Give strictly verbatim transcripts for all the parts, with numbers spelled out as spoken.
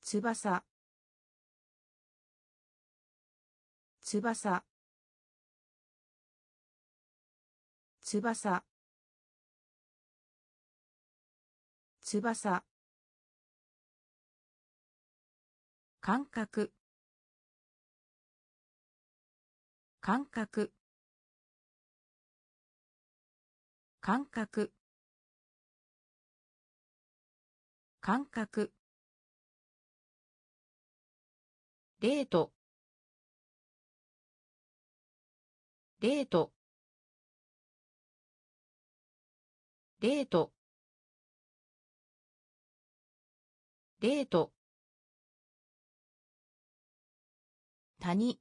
翼翼翼翼感覚感覚感覚感覚デートデートデートデート谷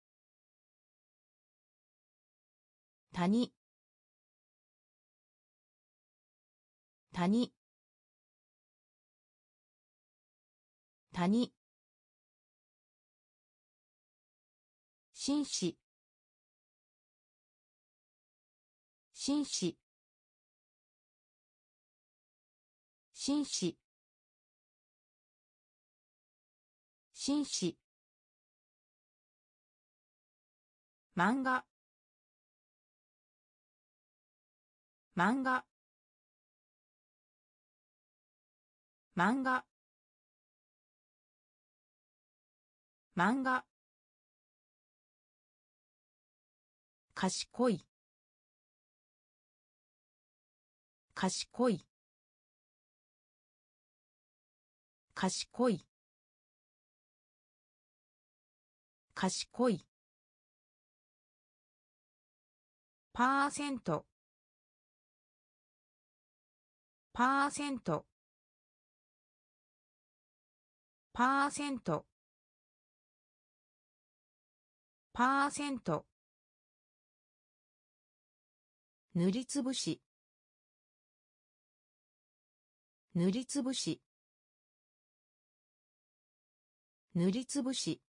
谷谷谷紳士紳士紳士紳士漫画漫画漫画漫画賢い賢い賢い賢いパーセントパーセントパーセントパーセント塗りつぶし塗りつぶし塗りつぶし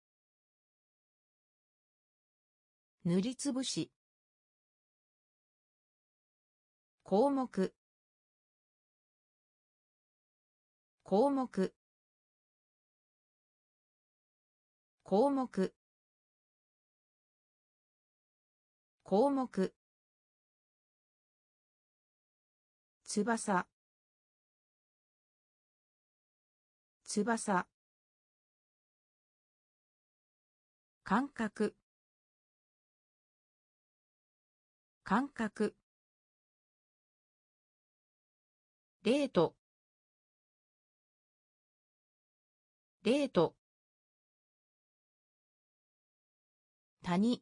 塗りつぶし項目項目項目項目翼翼感覚感覚デートデート谷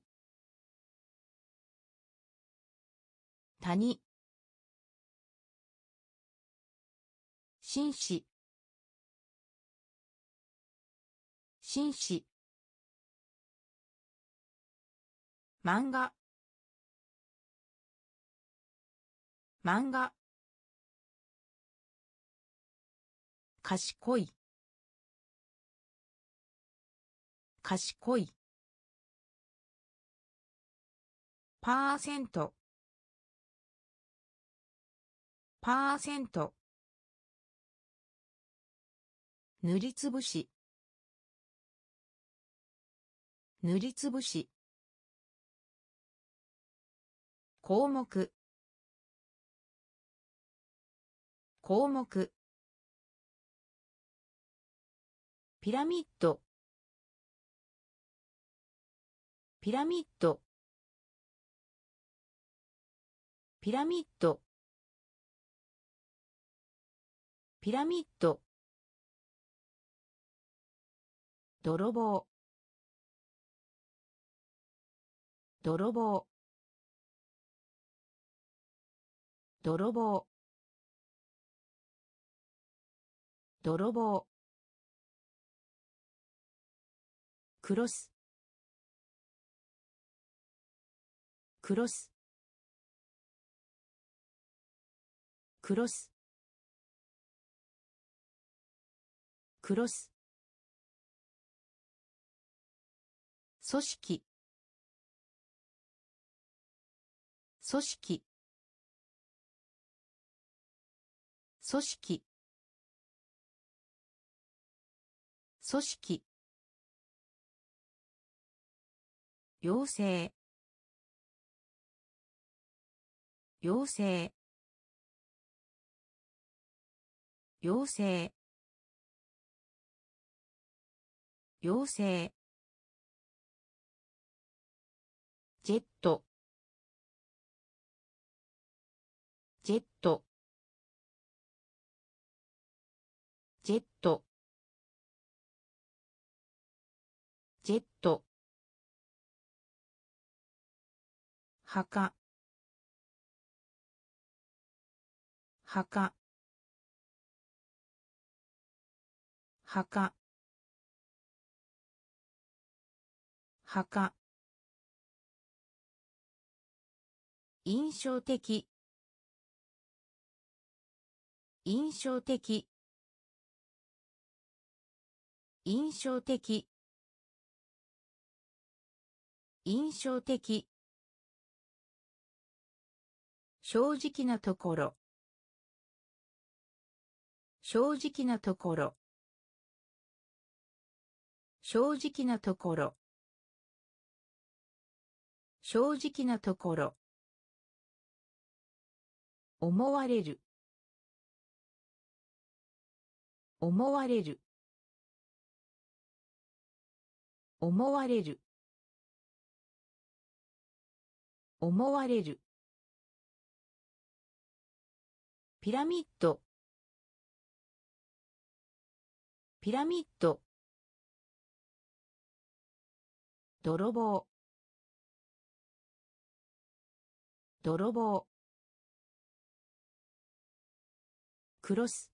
谷紳士紳士漫画漫画賢い賢いパーセントパーセント塗りつぶし塗りつぶし項目項目ピラミッドピラミッドピラミッドピラミッド泥棒泥棒泥棒泥棒クロスクロスクロスクロス組織組織組織組織要請要請要請要請ジェットジェットジェットジェット墓墓墓墓印象的印象的印象的印象的正直なところ正直なところ正直なところ正直なところ思われる思われる思われる思われるピラミッドピラミッド泥棒泥棒クロス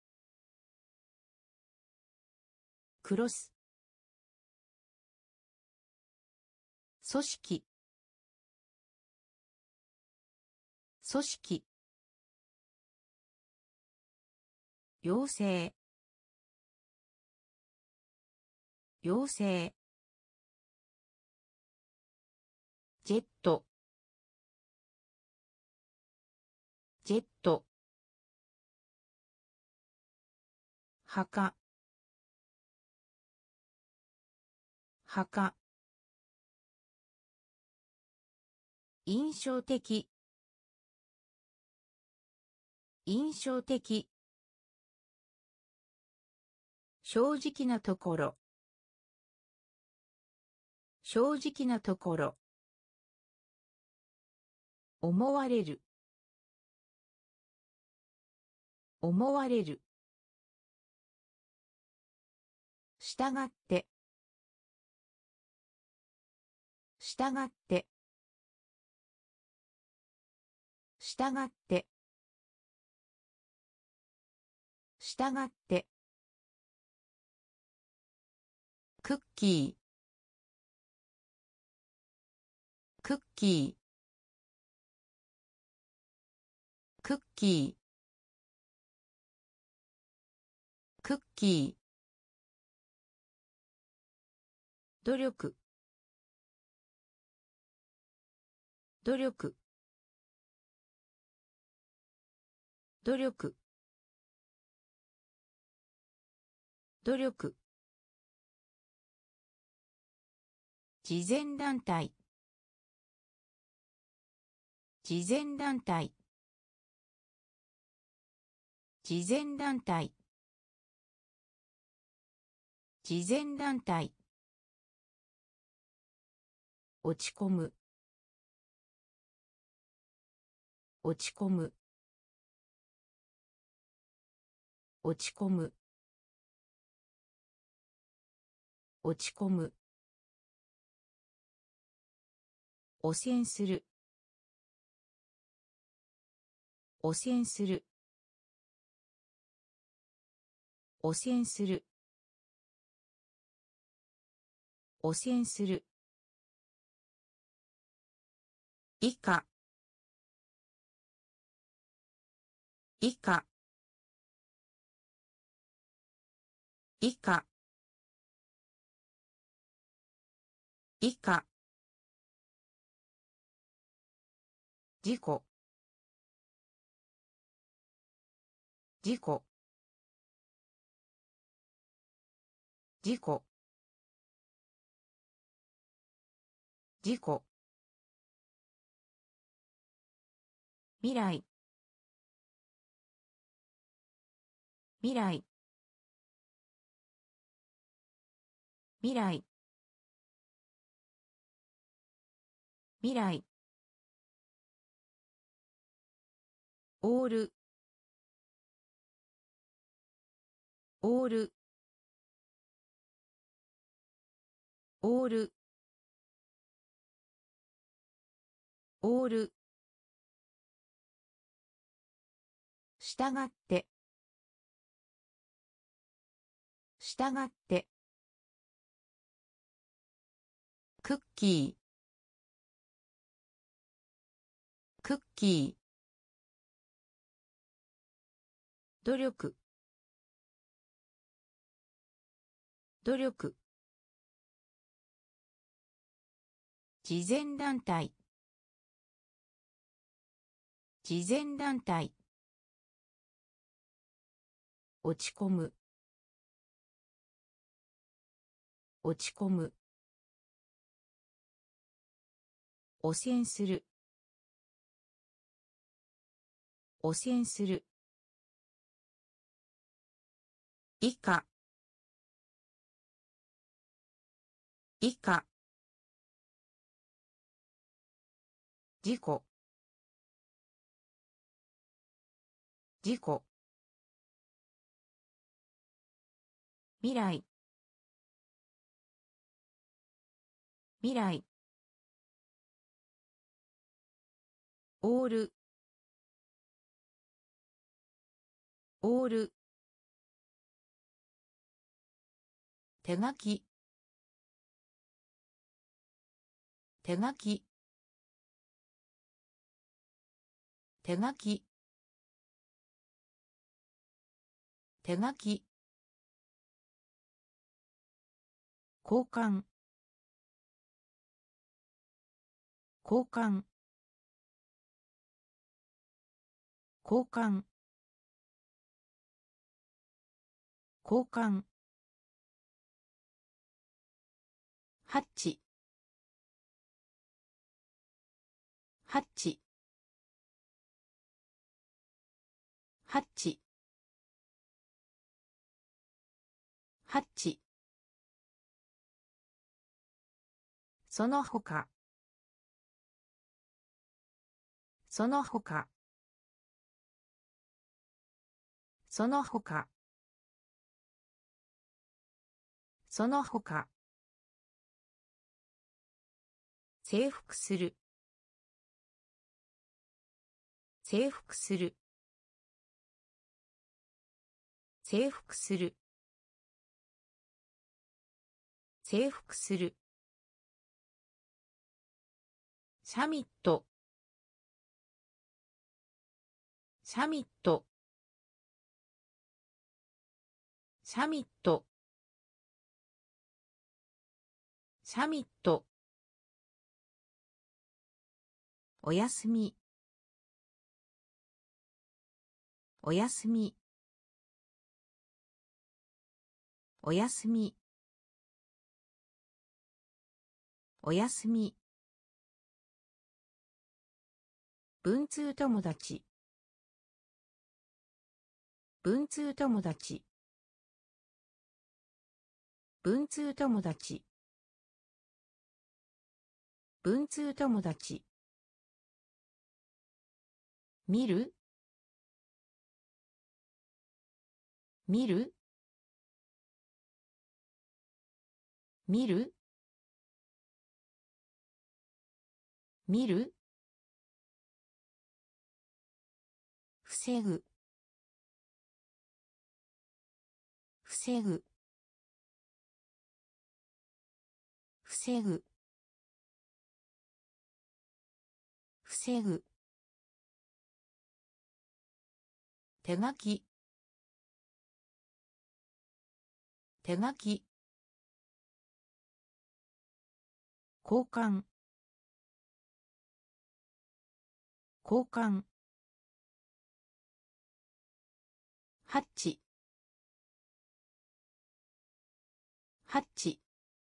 クロス組織組織要請要請ジェットジェット墓墓印象的印象的正直なところ正直なところ思われる思われるしたがってしたがってしたがってしたがってクッキークッキークッキークッキー努力努力努力努力慈善団体慈善団体慈善団体慈善団体落ち込む落ち込む落ち込む落ち込む汚染する汚染する汚染する汚染する以下以下以下以下事故事故事故事故未来未来未来未来オールオールオールオールしたがってしたがってクッキークッキー努力努力慈善団体慈善団体落ち込む落ち込む汚染する汚染する以下以下事故事故未来未来オールオール手書き手書き手書き手書き交換交換交換交換ハッチハッチハッチハッチその他その他その他その他征服する征服する征服する征服するサミットサミットサミットサミットおやすみおやすみおやすみおやすみ文通友達文通友達文通友達文通友達見る見る見る見る防ぐ防ぐ防ぐ防ぐ手書き手書き交換交換ハッチハッチ。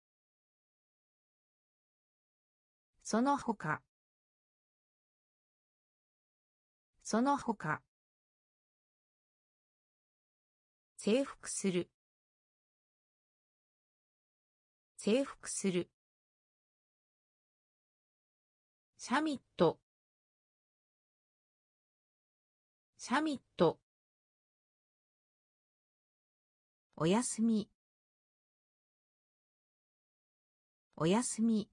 その他。その他。征服する。征服する。サミット。サミット。おやすみ。おやすみ。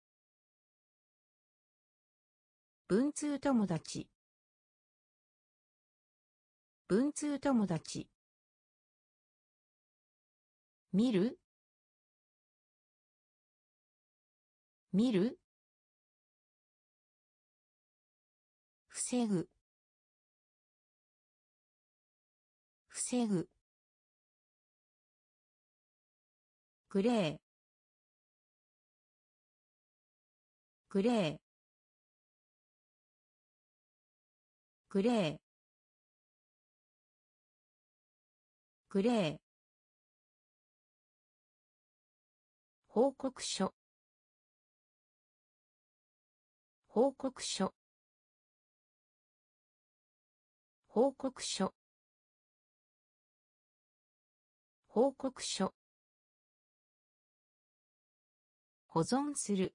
文通友達。文通友達。見る。見る。防ぐ。防ぐ。グレー。グレー。グレー。グレー。報告書。報告書。報告書。報告書。保存する。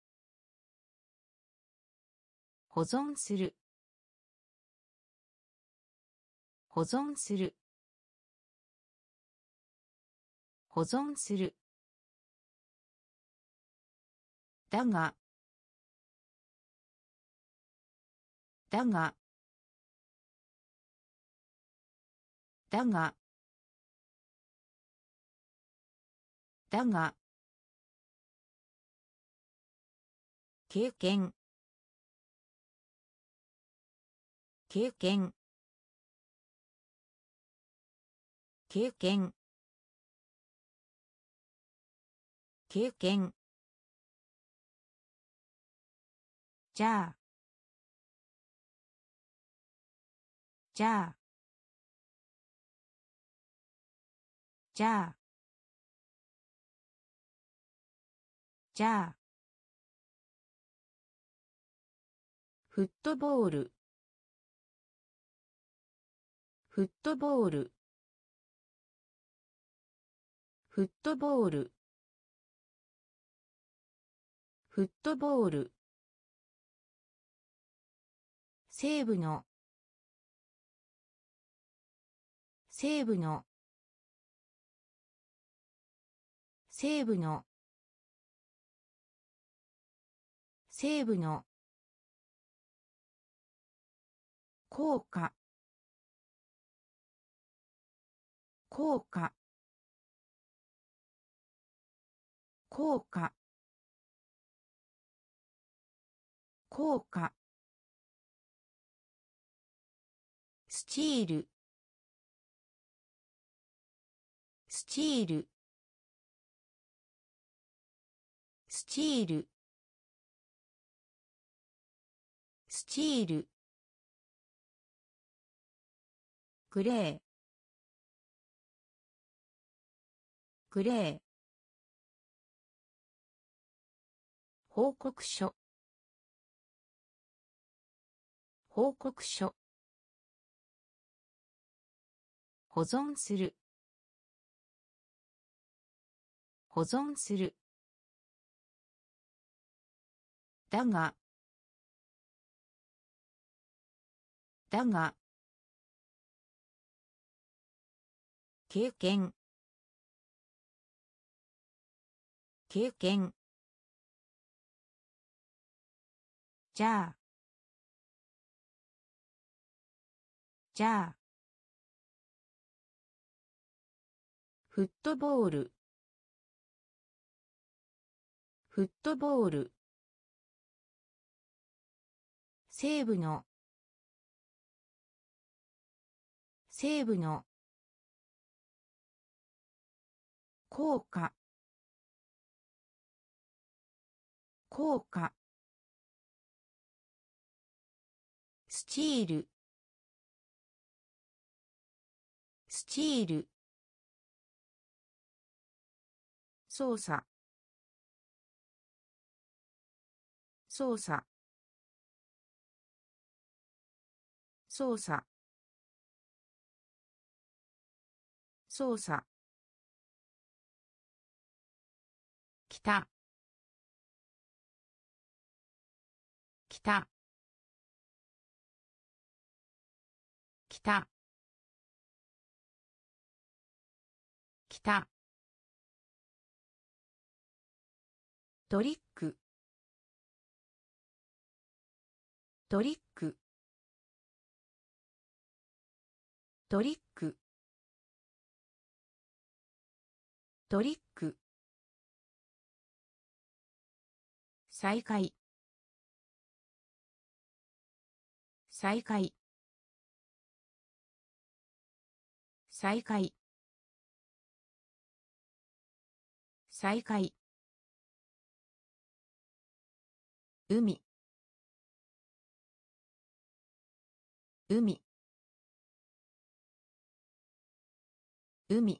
保存する。保存する。保存する。だが。だが。だが。だが。経験。経験。経験。経験。じゃあ。じゃあ。じゃあ。じゃあ。フットボール。フットボール。フットボール。フットボール。西部の。西部の。西部の。西部の。効果。効果。効果。効果。スチール。スチール。スチール。スチール。グレー。グレー。報告書。報告書。保存する。保存する。だが。だが。経験。経験。じゃあ。じゃあ。フットボール。フットボール。西部の。西部の。効果。効果。スチール。スチール。 操作操作操作操作北北北北トリックトリックトリックトリック再開再開再開再開海海海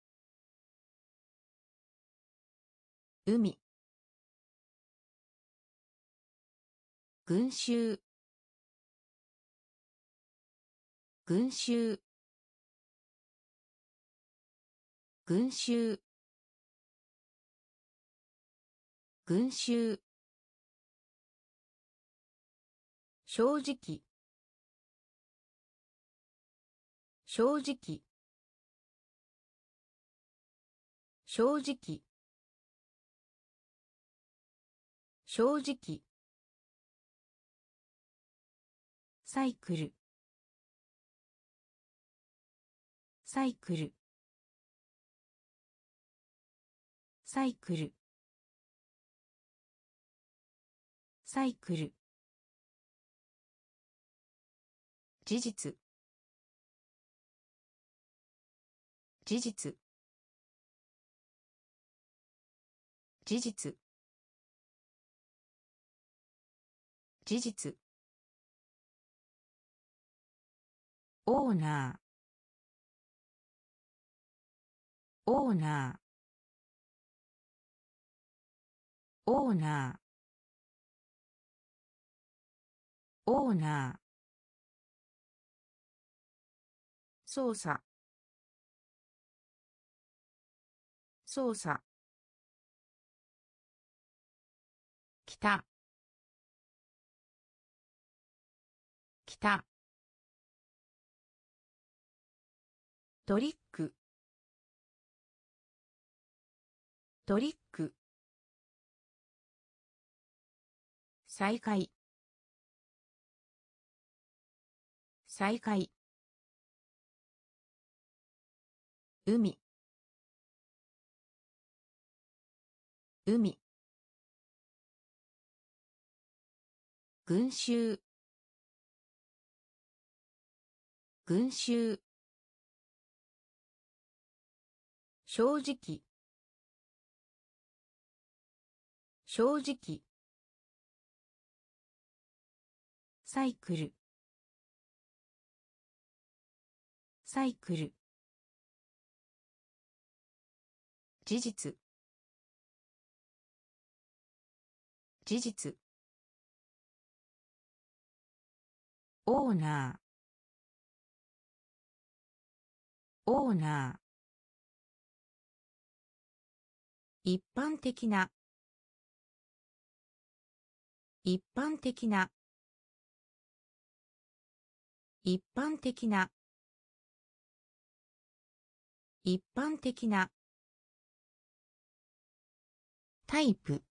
海群衆群衆群衆群衆正直正直正直正直サイクルサイクルサイクルサイクル事実事実事実事実オーナーオーナーオーナーオーナー操作操作北北トリックトリック再開再開海海群衆群衆正直正直サイクルサイクル事実事実オーナーオーナー一般的な一般的な一般的な一般的なタイプ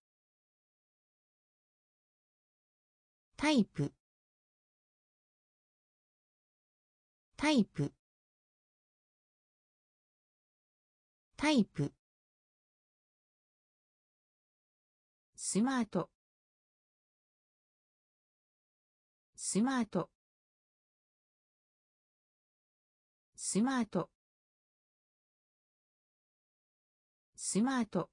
タイプタイプタイプスマートスマートスマートスマート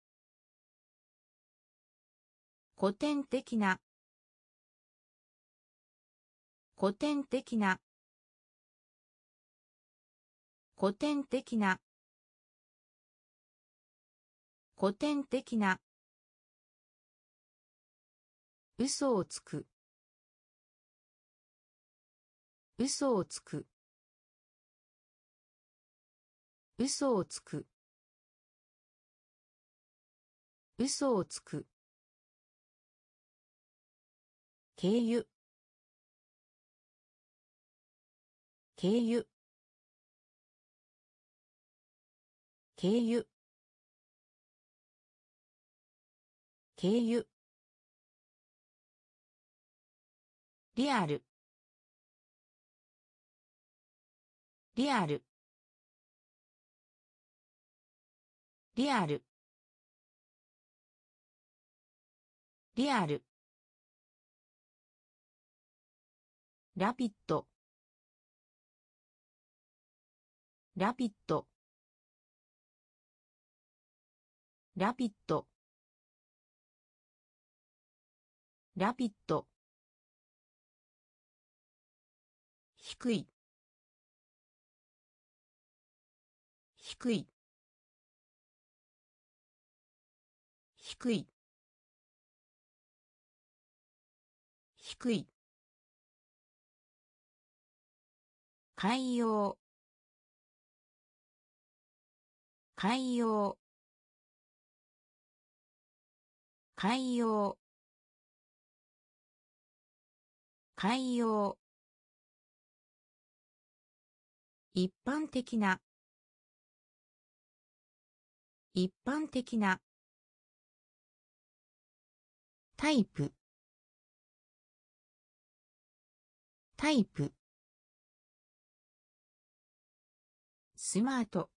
古典的な古典的な古典的な古典的な。嘘をつく。嘘をつく。嘘をつく。嘘をつく。経由。経由。経由。経由。リアル。リアル。リアル。リアル。ラピッド。ラピッド。ラピッド。ラピッド。低い。低い。低い。低い。海洋。海洋。海洋。海洋。一般的な。一般的な。タイプ。タイプ。スマート。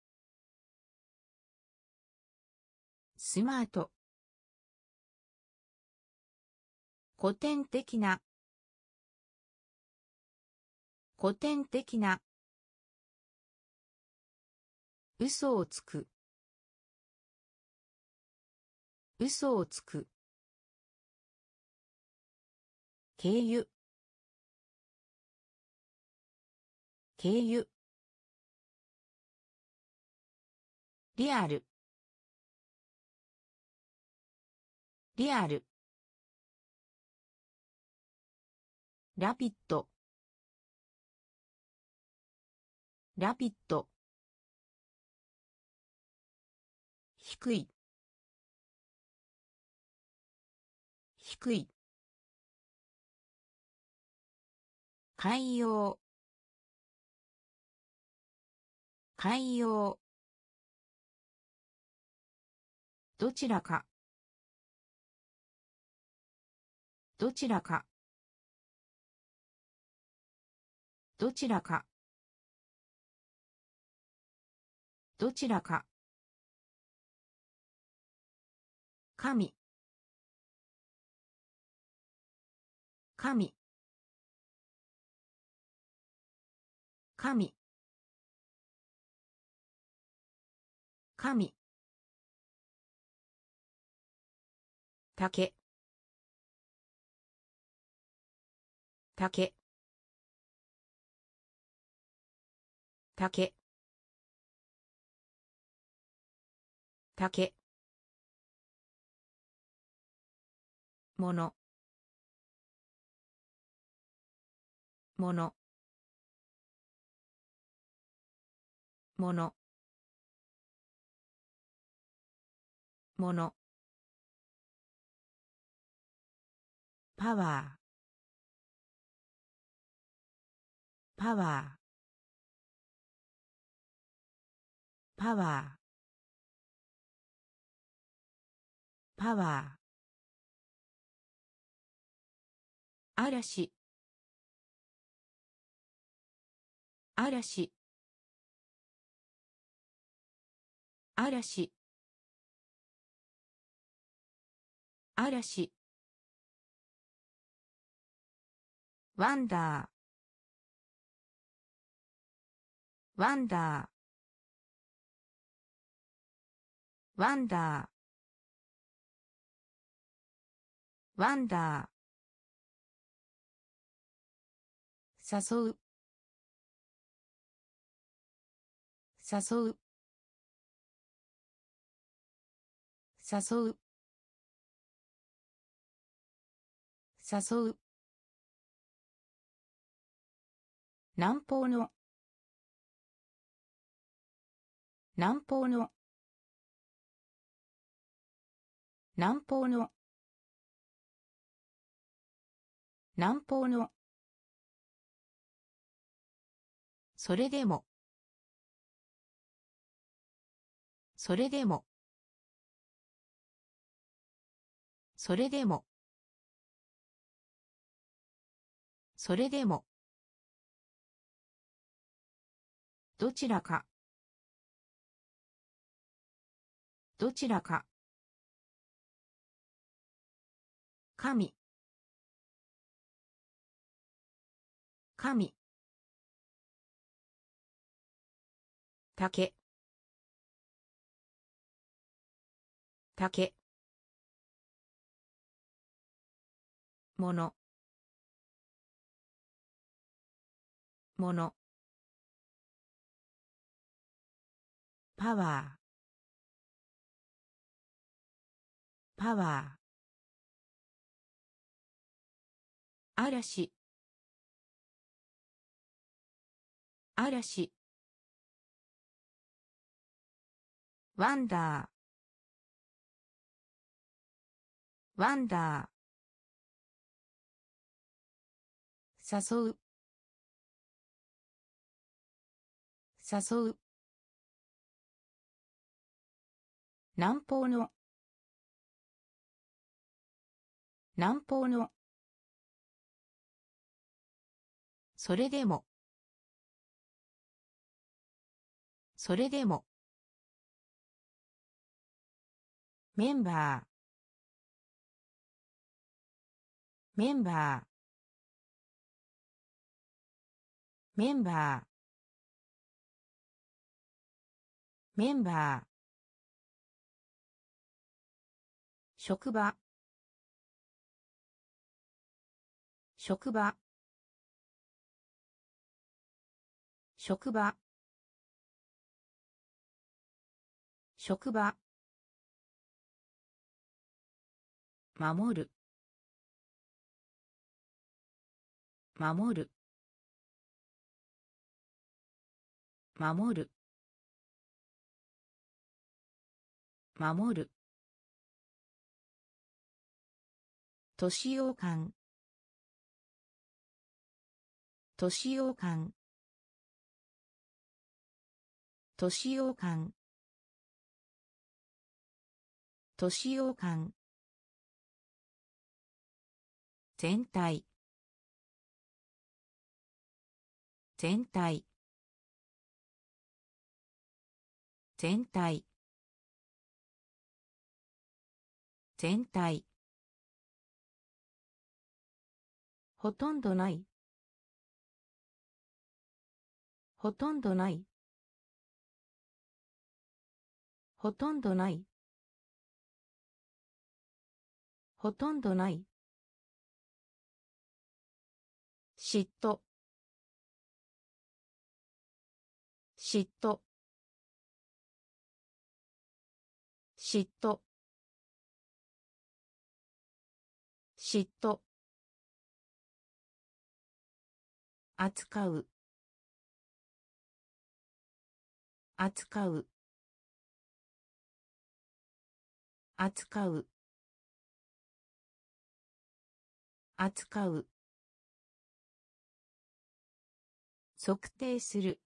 スマート。古典的な。古典的な。嘘をつく。嘘をつく。経由。経由。リアル。リアル。ラピッド。ラピッド。低い。低い。海洋。海洋。どちらか。どちらか。どちらか。どちらか。神。神。神。神。竹。竹。竹。竹。もの。もの。もの。もの。パワー。パワー。パワー。パワー。嵐。嵐。嵐。嵐。ワンダー。ワンダー。ワンダー。ワンダー。誘う。誘う。 誘う誘う南方の南方の南方の南方のそれでもそれでもそれでもそれでもどちらかどちらか神神竹竹ものものパワーパワー嵐嵐ワンダーワンダー誘う誘う南方の南方のそれでもそれでもメンバーメンバーメンバーメンバー職場職場職場職場守る守る守る守る年用感年用感年用感年用感全体全体全体全体ほとんどないほとんどないほとんどないほとんどない嫉妬嫉妬嫉妬嫉妬扱う扱う扱う扱う測定する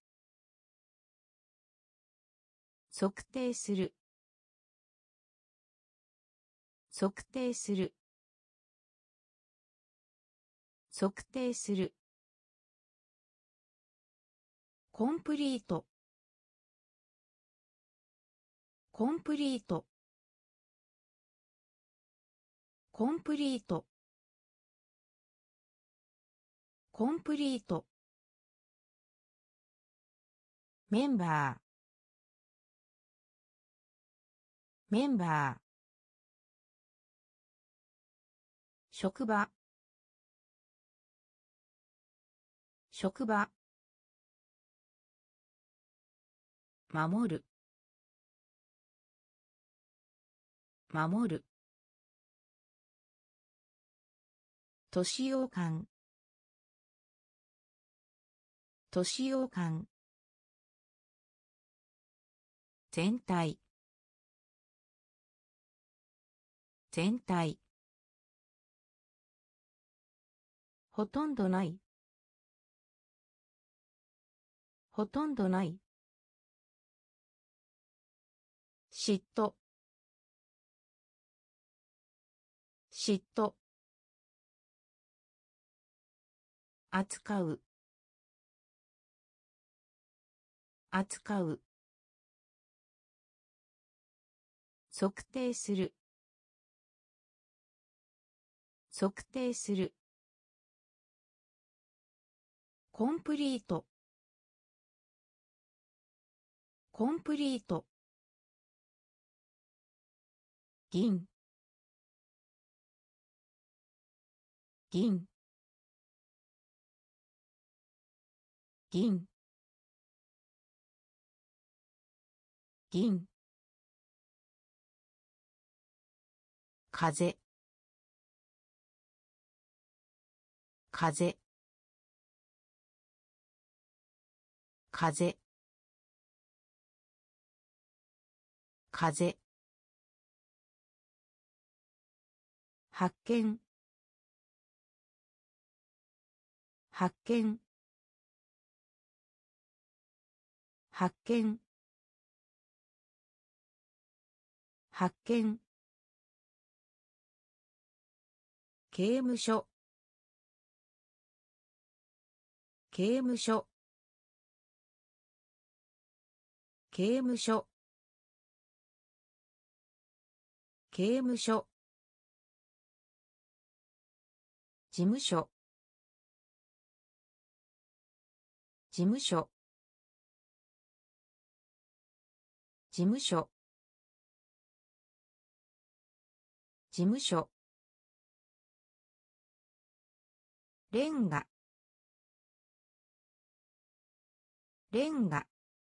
測定する測定する測定するコンプリートコンプリートコンプリートコンプリートメンバーメンバー職場職場守る守る。都市洋館。都市洋館。全体。全体。ほとんどない。ほとんどない。嫉妬。嫉妬。扱う。扱う。測定する。測定する。コンプリート。コンプリート。銀。銀。銀。銀。風。風。風。風。発見。発見。発見。発見。刑務所。刑務所。刑務所。刑務所。事務所。事務所。事務所。事務所。レンガ。レンガ。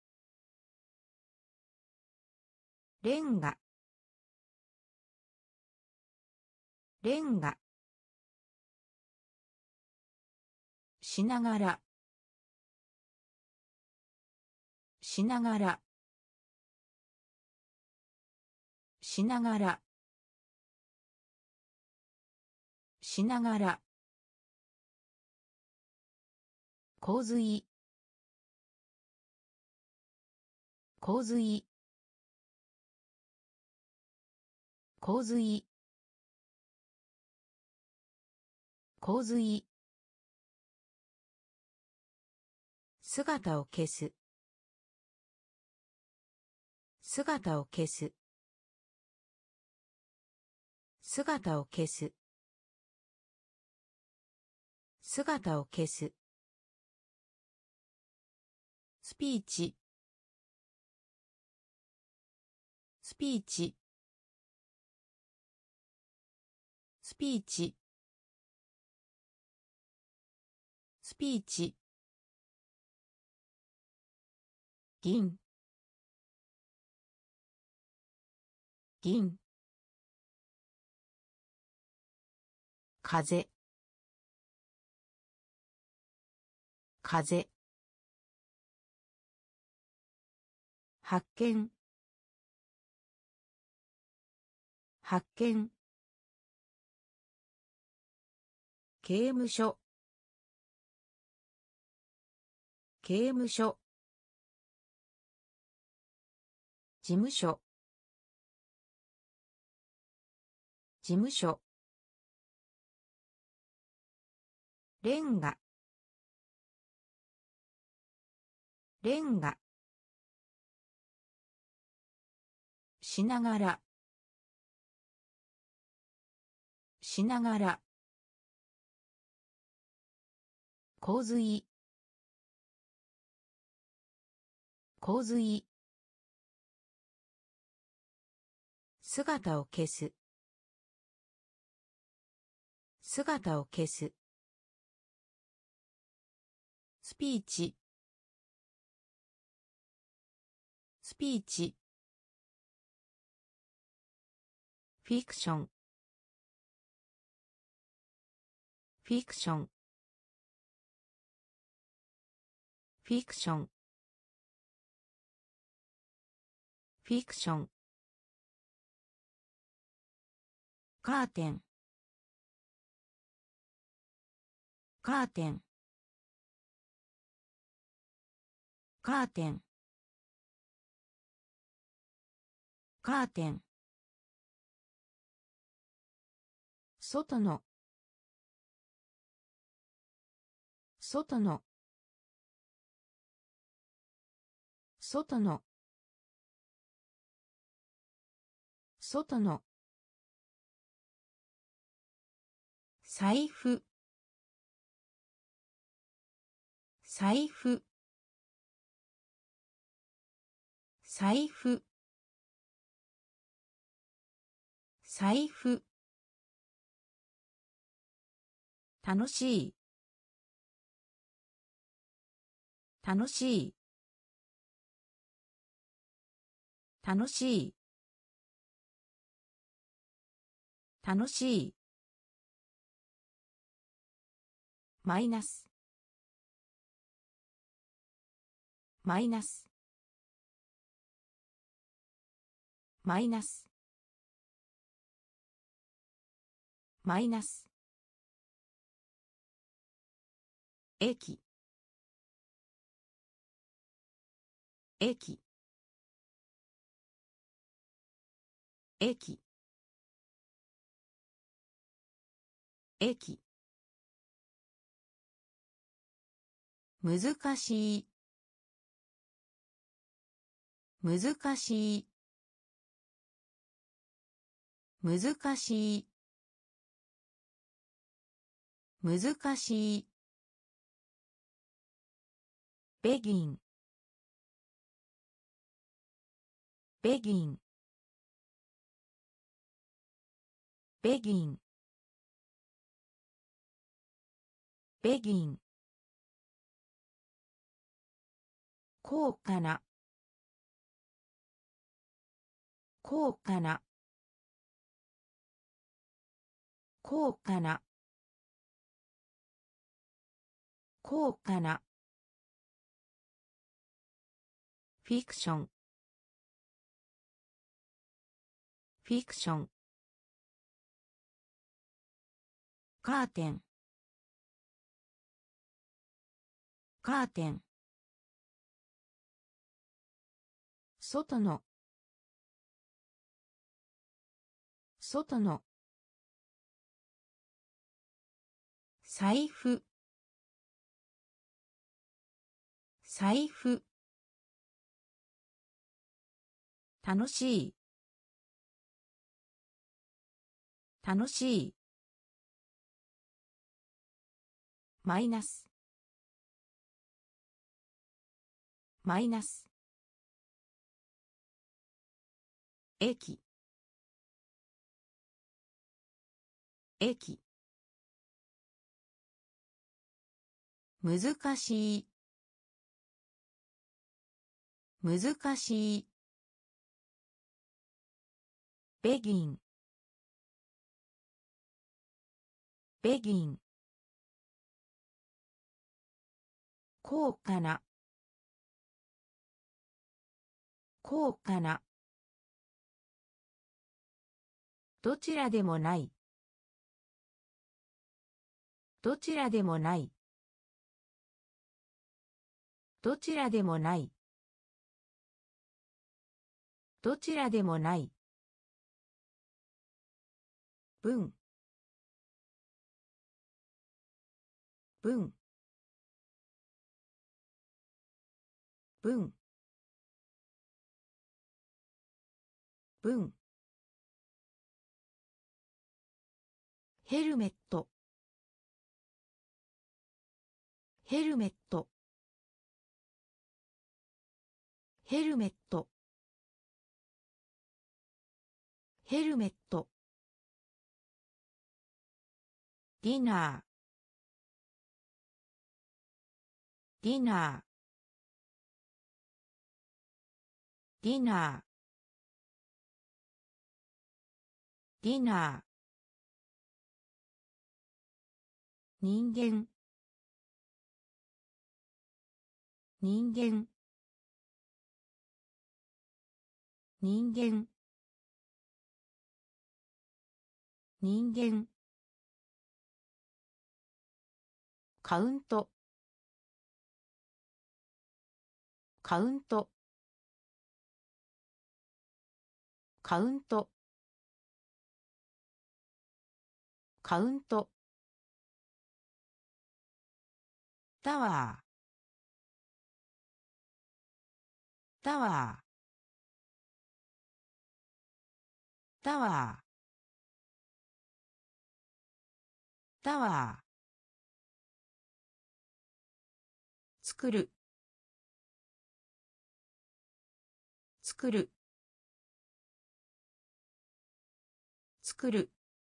レンガ。レンガ。しながら。しながら。しながら。しながら。洪水。洪水。洪水。洪水。姿を消す。姿を消す。姿を消す。姿を消す。スピーチ。スピーチ。スピーチ。スピーチ。銀。銀。風。風。発見。発見。刑務所。刑務所。事務所。事務所。レンガ。レンガ。しながら。しながら。洪水。洪水。姿を消す。姿を消す。スピーチ。スピーチ。 フィクションフィクションフィクションフィクションカーテンカーテンカーテンカーテン外の外の外の外の財布財布財布財布楽しい楽しい楽しい楽しいマイナスマイナスマイナスマイナス駅駅駅駅難しい難しい難しい難しいベギンベギンベギンベギン高価な高価な高価な高価なフィクションフィクションカーテンカーテン外の外の財布財布楽しい楽しいマイナスマイナス駅駅難しい難しいベギンベギン高価な高価などちらでもないどちらでもないどちらでもないどちらでもない文文文文ヘルメットヘルメットヘルメットヘルメットディナーディナーディナーディナー、人間、人間、人間、人間、カウント、カウント、カウント、カウント、タワー、タワー、タワー、タワー、作る、作る、作る、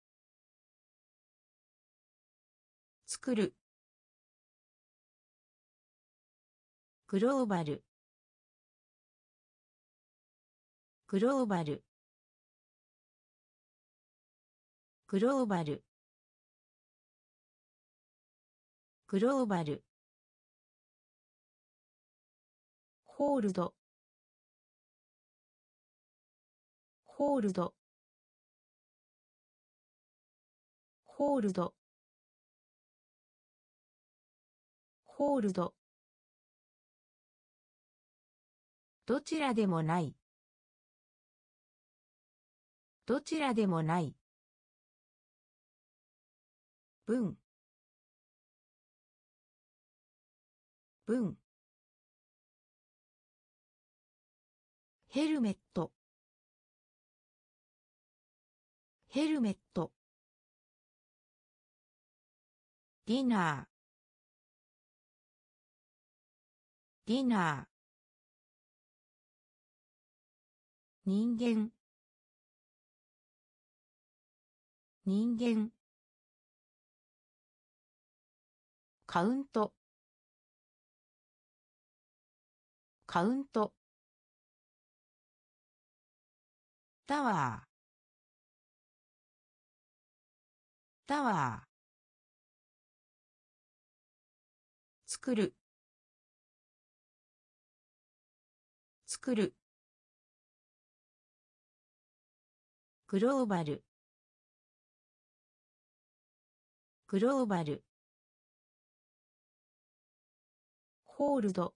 作る、グローバル、グローバル、グローバル、グローバル、ホールド、ホールド、ホールド、ホールド、どちらでもない、どちらでもない、文、文、ヘルメット、ヘルメット、ディナー、ディナー、人間、人間、カウント、カウント、タワー、タワー、作る、作る、グローバル、グローバル、ホールド、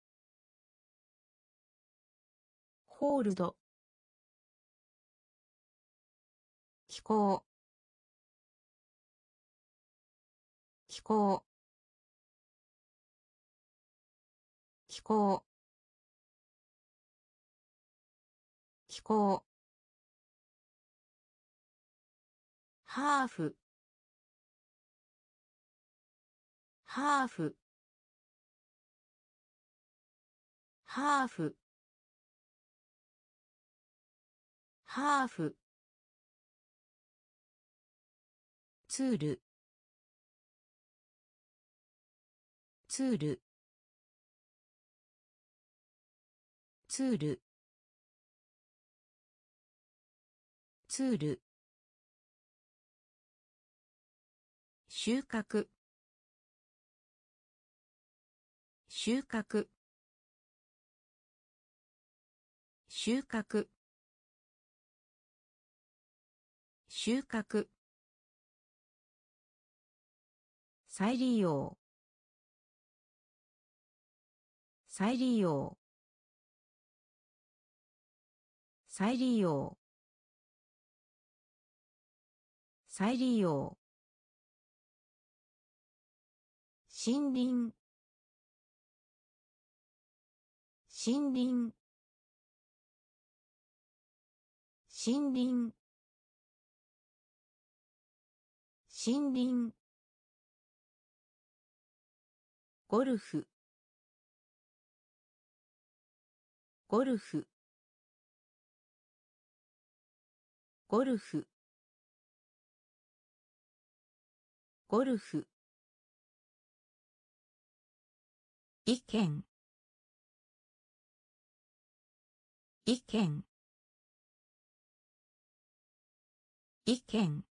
ホールド、気候、気候、気候、気候、ハーフ、ハーフ、ハーフ、ハーフ、ツール、ツール、ツール、ツール、収穫、収穫、収穫、収穫、再利用、再利用、再利用、再利用、森林、森林、森林、森林、ゴルフ、ゴルフ、ゴルフ、ゴルフ、意見、意見、 意見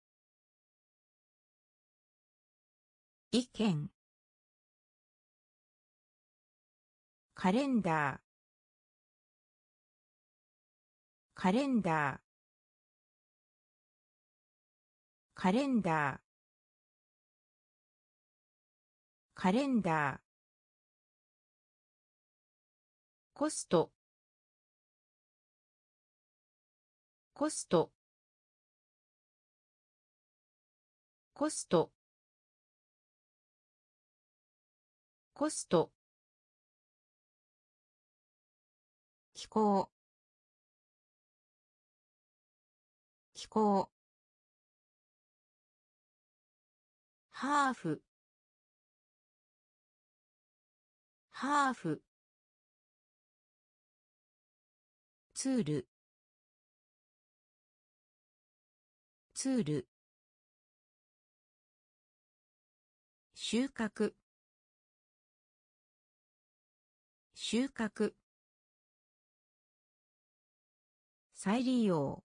意見カレンダーカレンダーカレンダーカレンダーコストコストコストコスト気候気候ハーフハーフツールツール収穫収穫再利用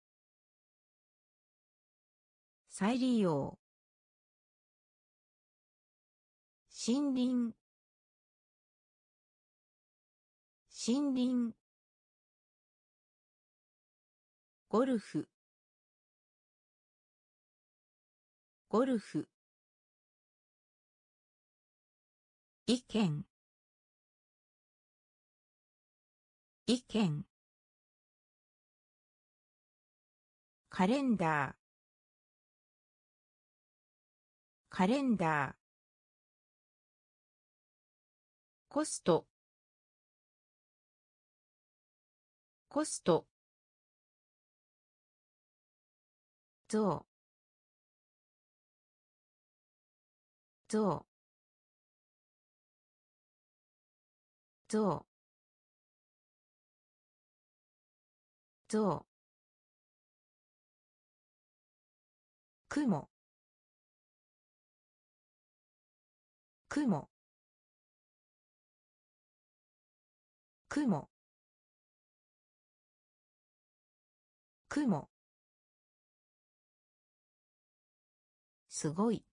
再利用森林森林ゴルフゴルフ意見意見カレンダーカレンダーコストコストゾウゾウゾウゾウ雲雲雲雲すごい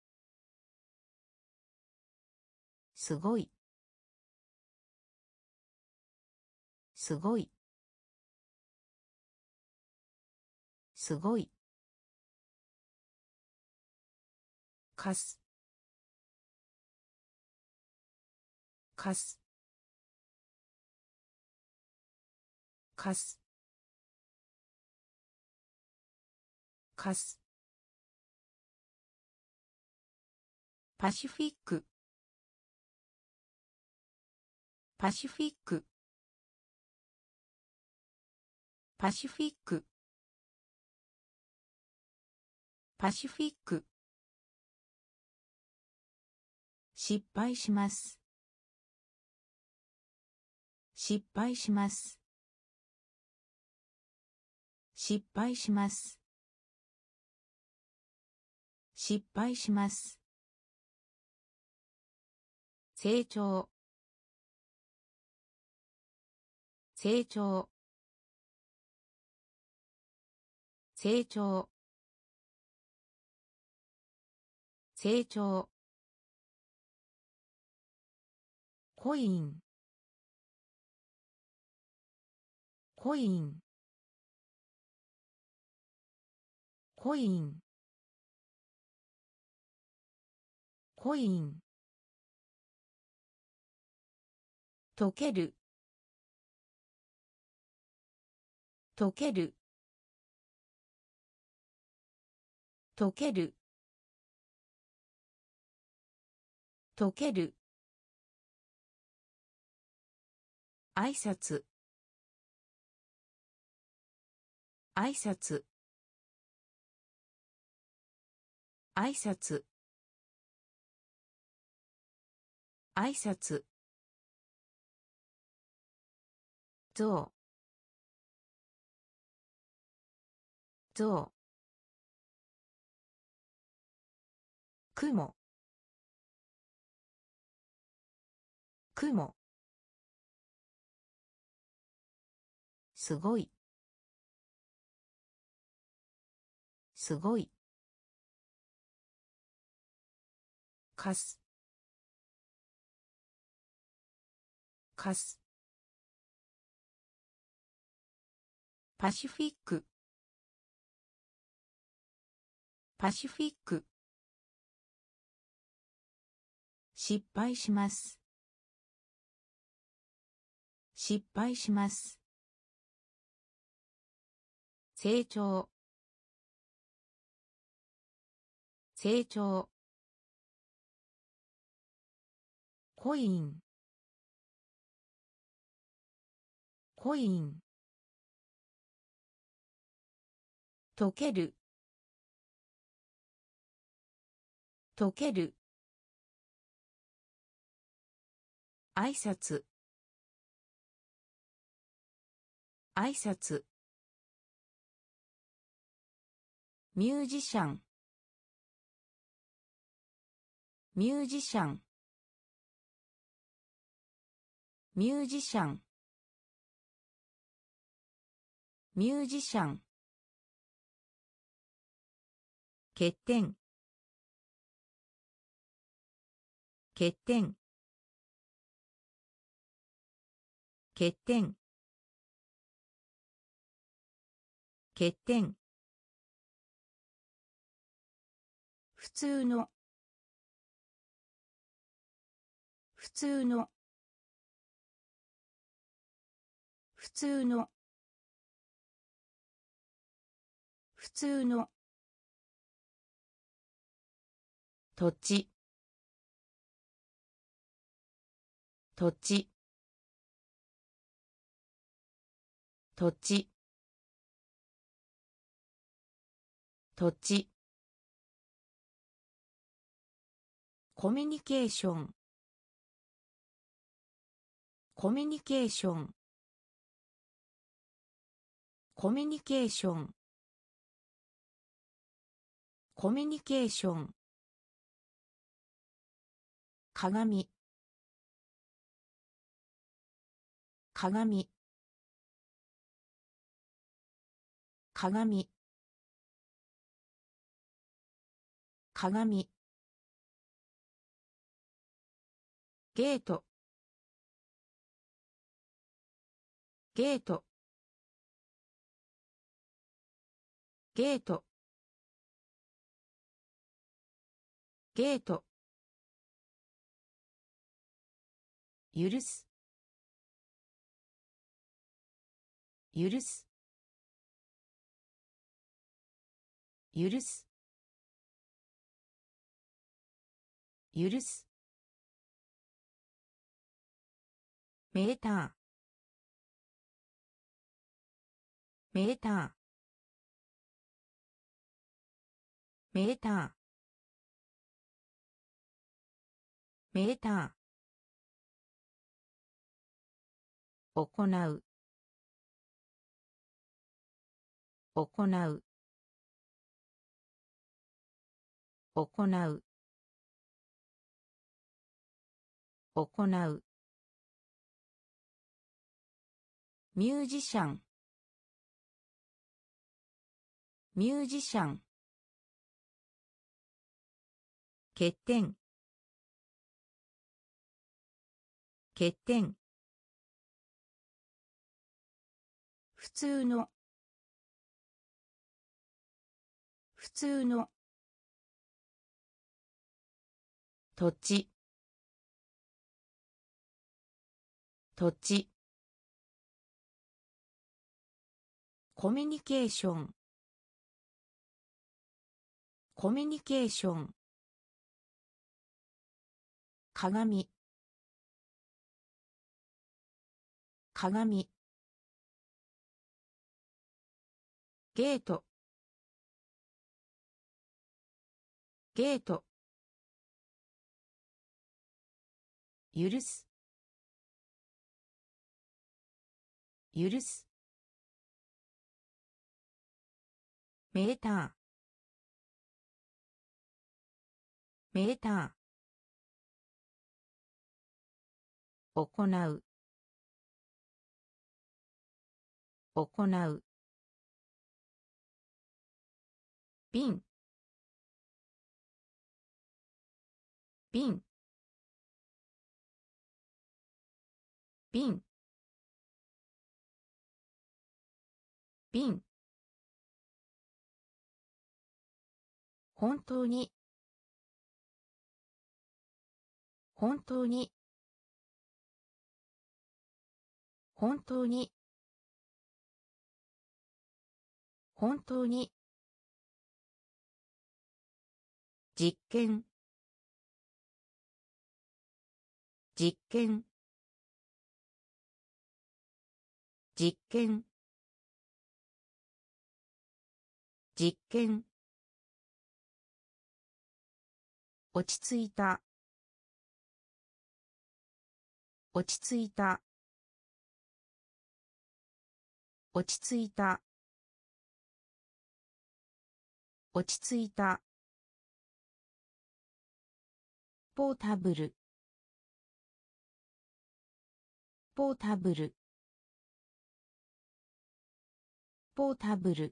すごいすごいすごいかすかすかすかすパシフィックパシフィックパシフィックパシフィック失敗します失敗します失敗します失敗します成長成長成長成長コインコインコインコイン溶ける溶ける溶ける溶ける挨拶挨拶挨拶挨拶ゾウゾウ雲雲すごいすごい。 かすかすパシフィックパシフィック失敗します。失敗します。成長成長コインコイン溶ける溶ける挨拶挨拶ミュージシャンミュージシャンミュージシャンミュージシャン欠点欠点欠点欠点普通の普通の普通の普通の土地土地土地土地コミュニケーションコミュニケーションコミュニケーションコミュニケーション鏡鏡鏡鏡ゲートゲートゲートゲート許す許す許す許すメーターメーターメーターメーター行う行う行う行うミュージシャンミュージシャン欠点欠点普通の普通の土地土地コミュニケーションコミュニケーション鏡鏡ゲートゲート許す許すメーターメーター行う行う瓶瓶瓶瓶本当に本当に本当に本当に実験実験実験実験落ち着いた落ち着いた落ち着いた落ち着いたポータブルポータブルポータブル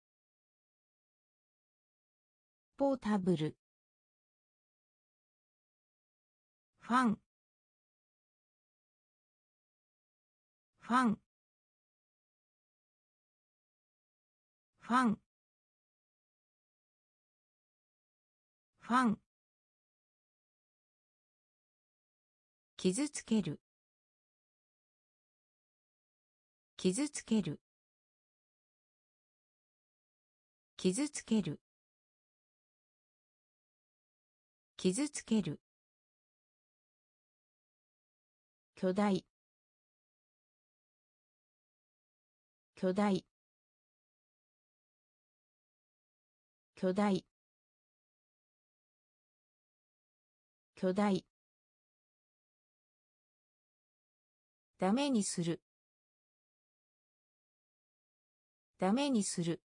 ポータブルファンファンファンファン傷つける傷つける傷つける傷つける巨大巨大巨大巨大ダメにするダメにする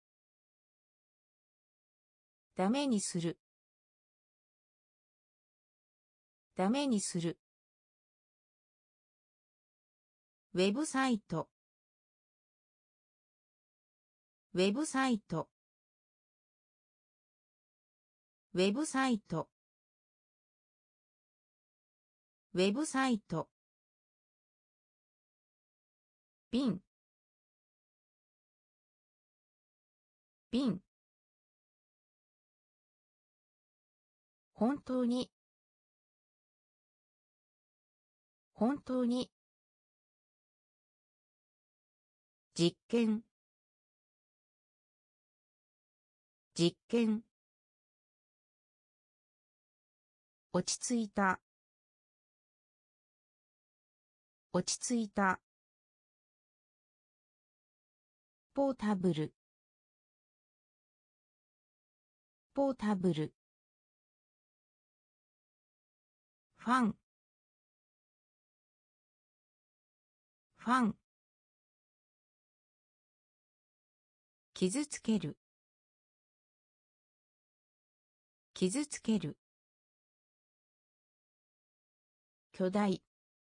ダメにするダメにするウェブサイトウェブサイトウェブサイトウェブサイト瓶瓶本当に本当に実験実験落ち着いた落ち着いたポータブルポータブルファンファン傷つける傷つける巨大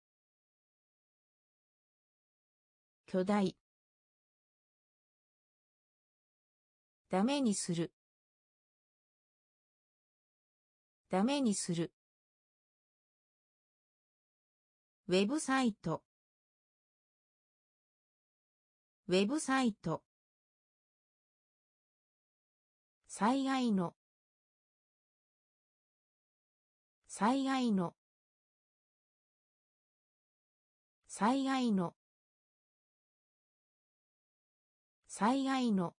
巨大ダメにするダメにするウェブサイトウェブサイト災害の災害の災害の災害の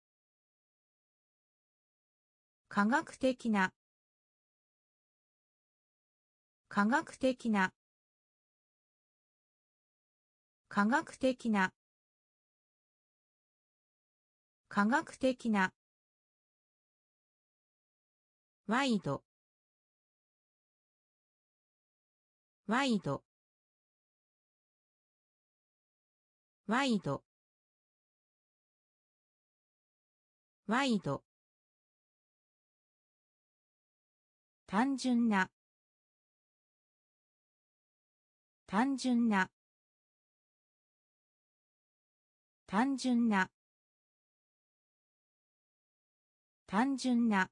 科学的な科学的な科学的な科学的なワイドワイドワイドワイド単純な単純な単純な単純な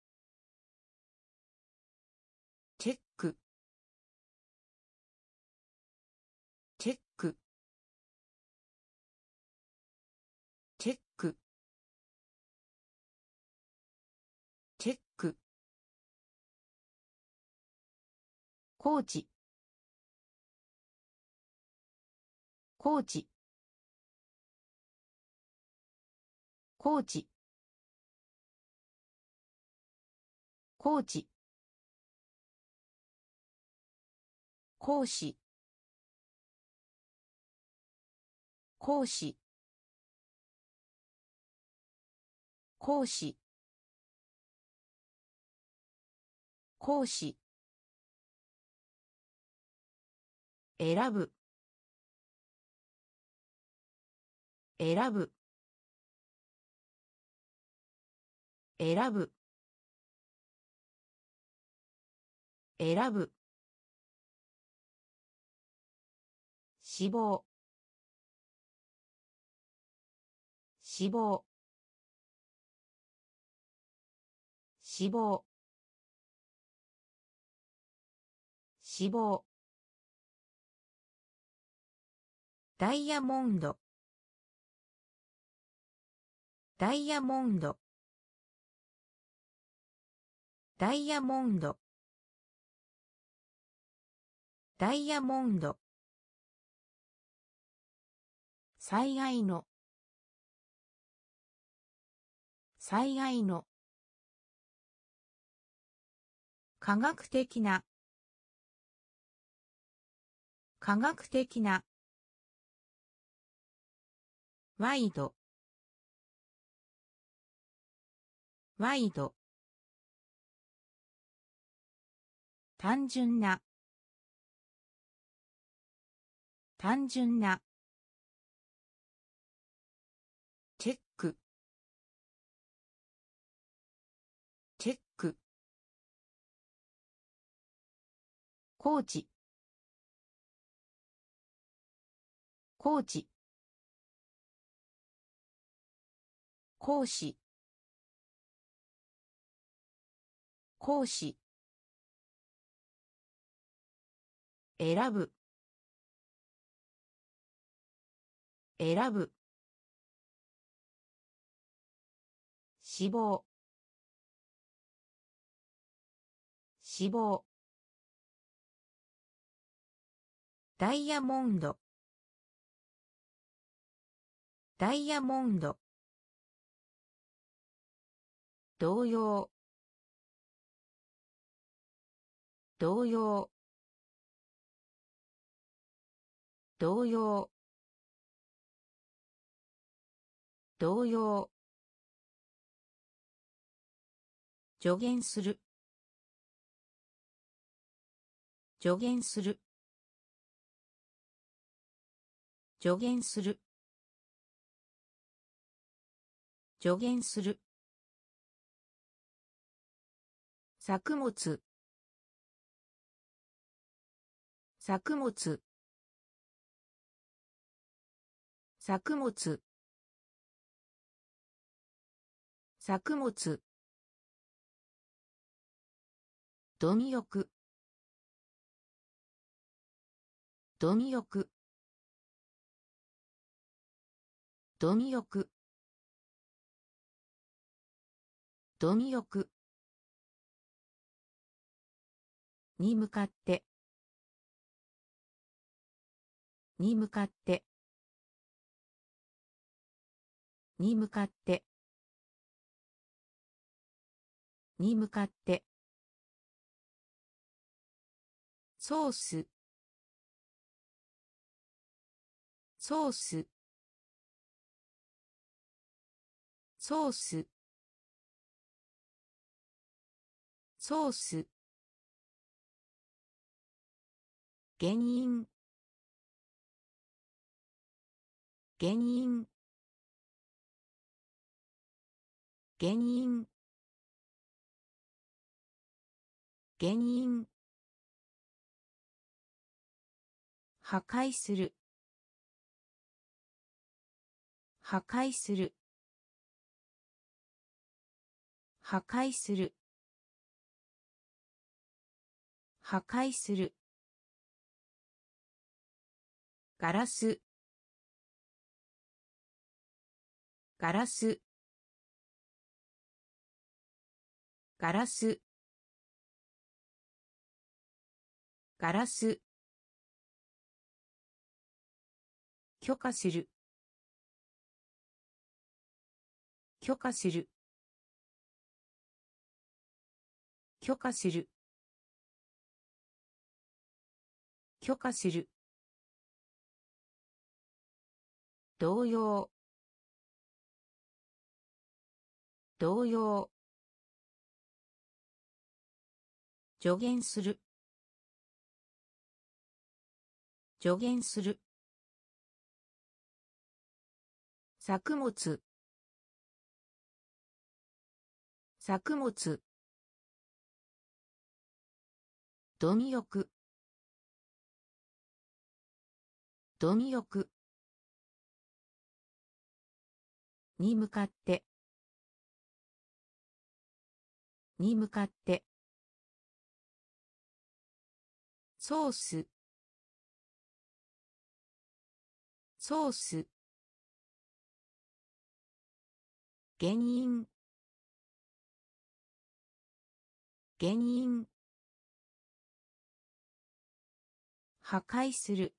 チェックチェックチェックチェックコーチコーチコーチコーチ講師講師講師講師選ぶ選ぶ選ぶ選ぶ死亡死亡死亡死亡ダイヤモンドダイヤモンドダイヤモンドダイヤモンド災害の災害の科学的な科学的なワイドワイド単純な単純なチェックチェックコーチコーチ講師講師選ぶ選ぶ死亡死亡ダイヤモンドダイヤモンド同様同様同様同様助言する助言する助言する助言する作物作物作物作物貪欲貪欲貪欲貪欲に向かってに向かってに向かってに向かってソースソースソースソース原因原因原因原因破壊する破壊する破壊する破壊するガラスガラスガラスガラス許可する許可する許可する許可する同様同様助言する助言する作物作物貪欲貪欲に向かってに向かってソースソース原因原因破壊する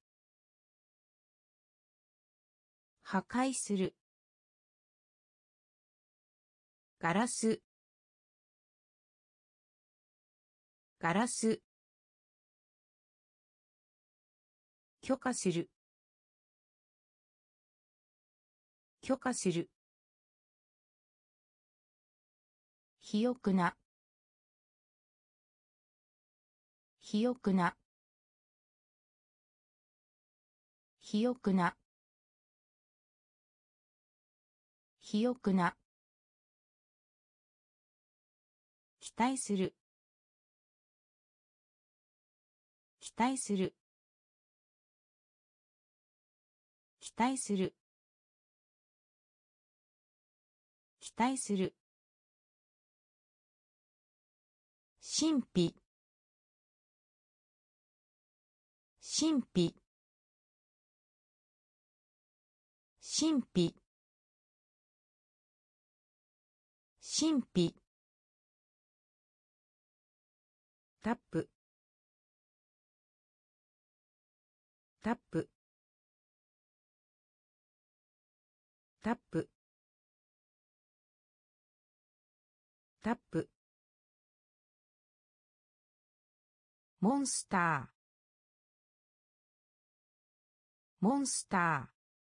破壊するガラスガラス許可する許可する肥沃な肥沃な肥沃な肥沃な期待する期待する期待する期待する神秘神秘神秘神秘タップタップタップタップモンスターモンスター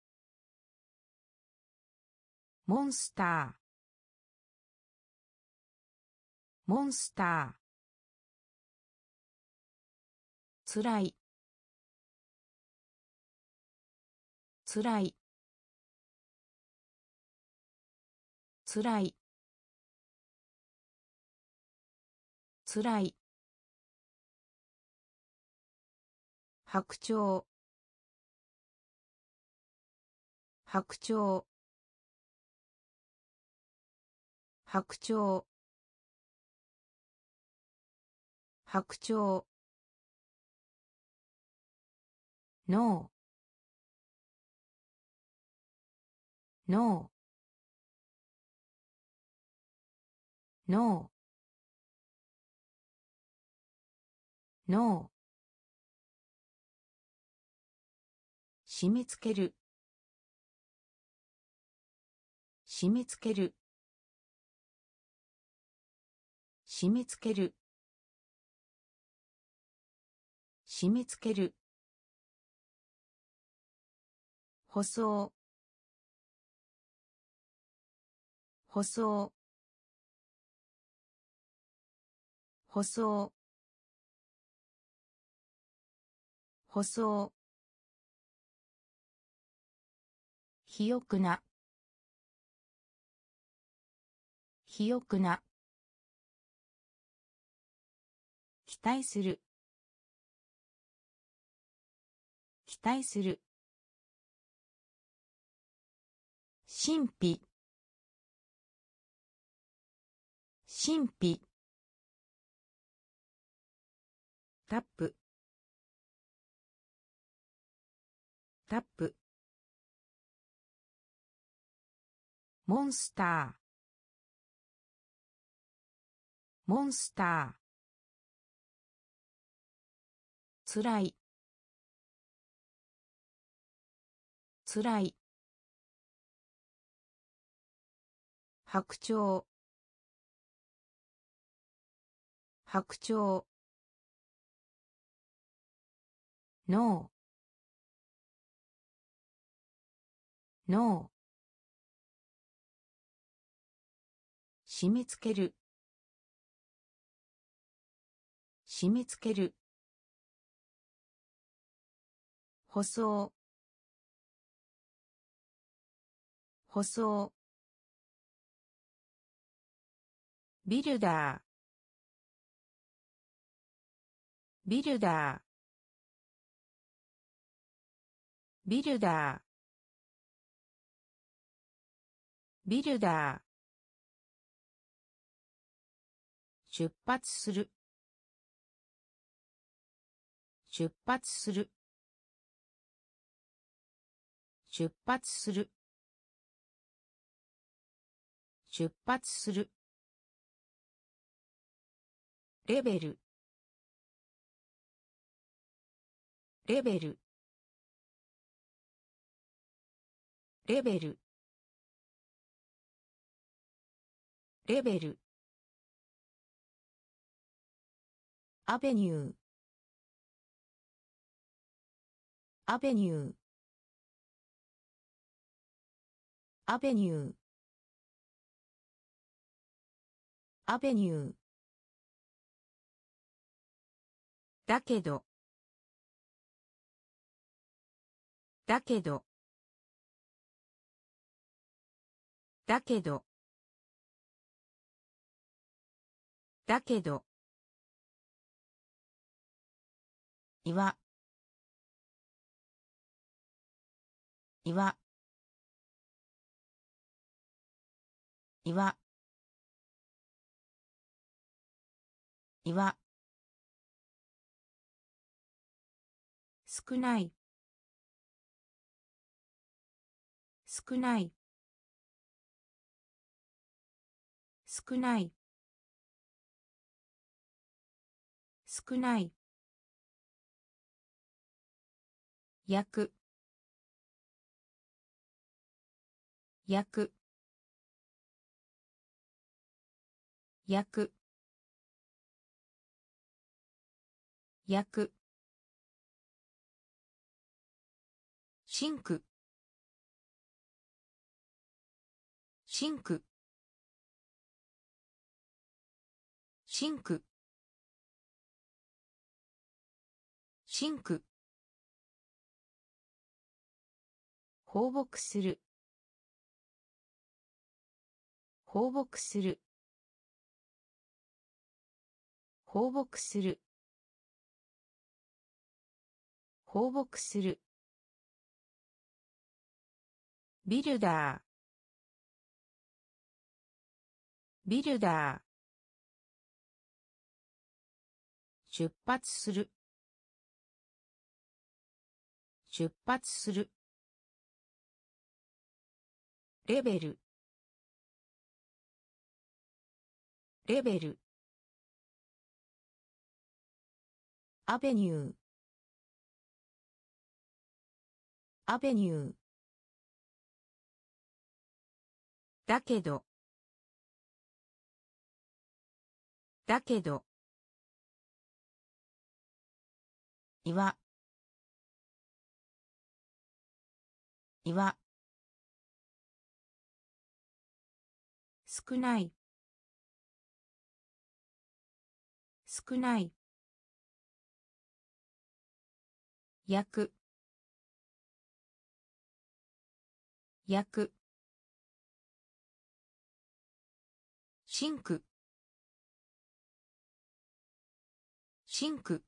モンスターモンスターつらいつらいつらいつらい白鳥白鳥白鳥白鳥ノーノーノーノー締め付ける締め付ける締め付ける締め付ける舗装舗装舗装舗装肥沃な肥沃な期待する期待する神秘神秘タップタップモンスターモンスターつらいつらい白鳥白鳥ノーノー締め付ける締め付ける舗装舗装ビルダービルダービルダービルダー出発する出発する出発する出発するレベルレベルレベルレベルアベニューアベニューアベニューアベニューだけどだけどだけどだけど岩岩岩岩少ない少ない少ない少ない焼く焼く焼く焼くシンクシンクシンクシンク放牧する放牧する放牧する放牧するビルダービルダー出発する出発するレベルレベルアベニューアベニューだけどだけど岩岩少ない少ない焼く焼くシンクシンク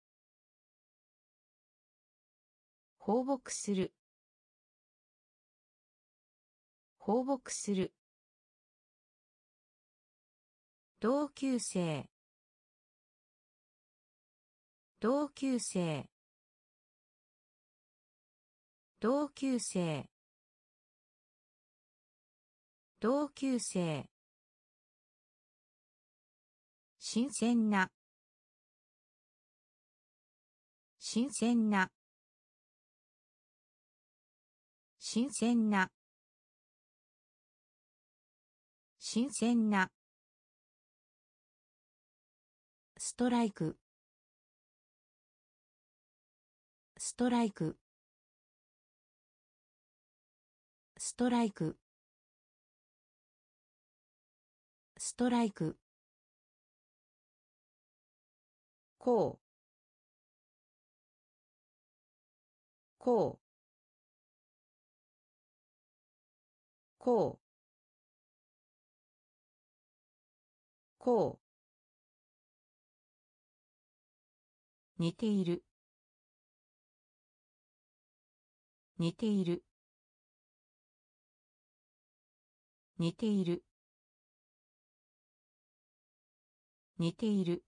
放牧する放牧する同級生同級生同級生同級生新鮮な新鮮な新鮮な新鮮なストライクストライクストライクストライクこうこうこうこう似ている似ている似ている似ている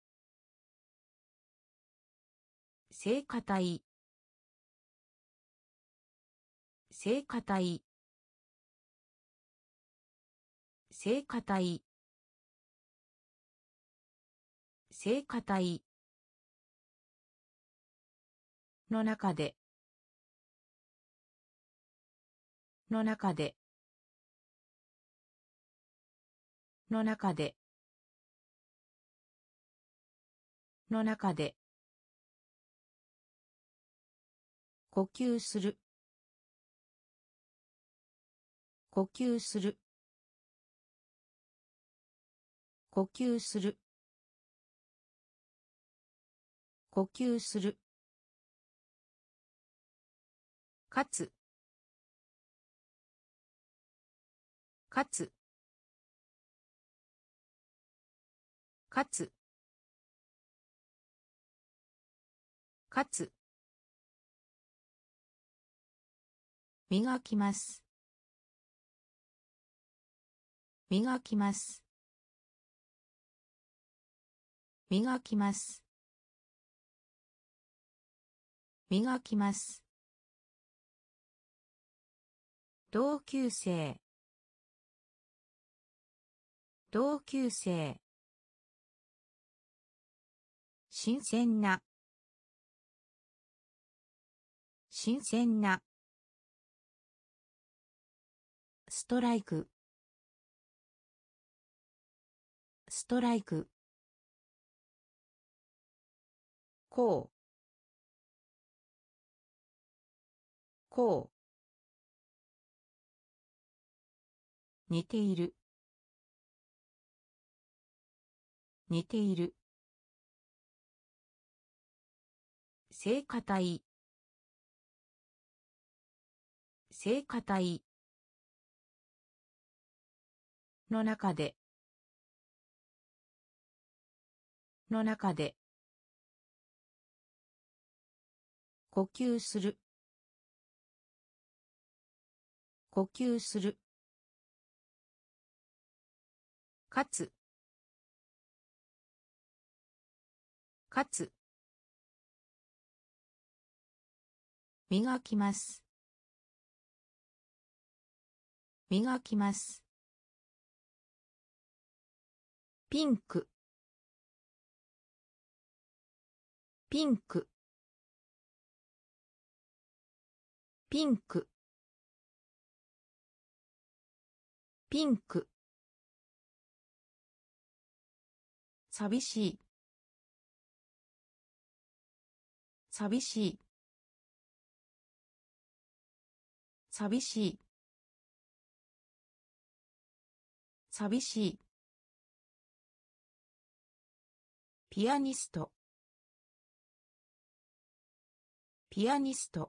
聖歌隊聖歌隊聖歌隊聖歌隊の中での中での中での中で呼吸する呼吸する呼吸する呼吸するかつかつかつかつ磨きます磨きます磨きます磨きます同級生同級生新鮮な新鮮なストライクストライクこうこう似ている似ている聖歌隊聖歌隊の中での中で呼吸する呼吸するかつかつ磨きます磨きますピンクピンクピンクピンク寂しい寂しい寂しい寂しいピアニストピアニスト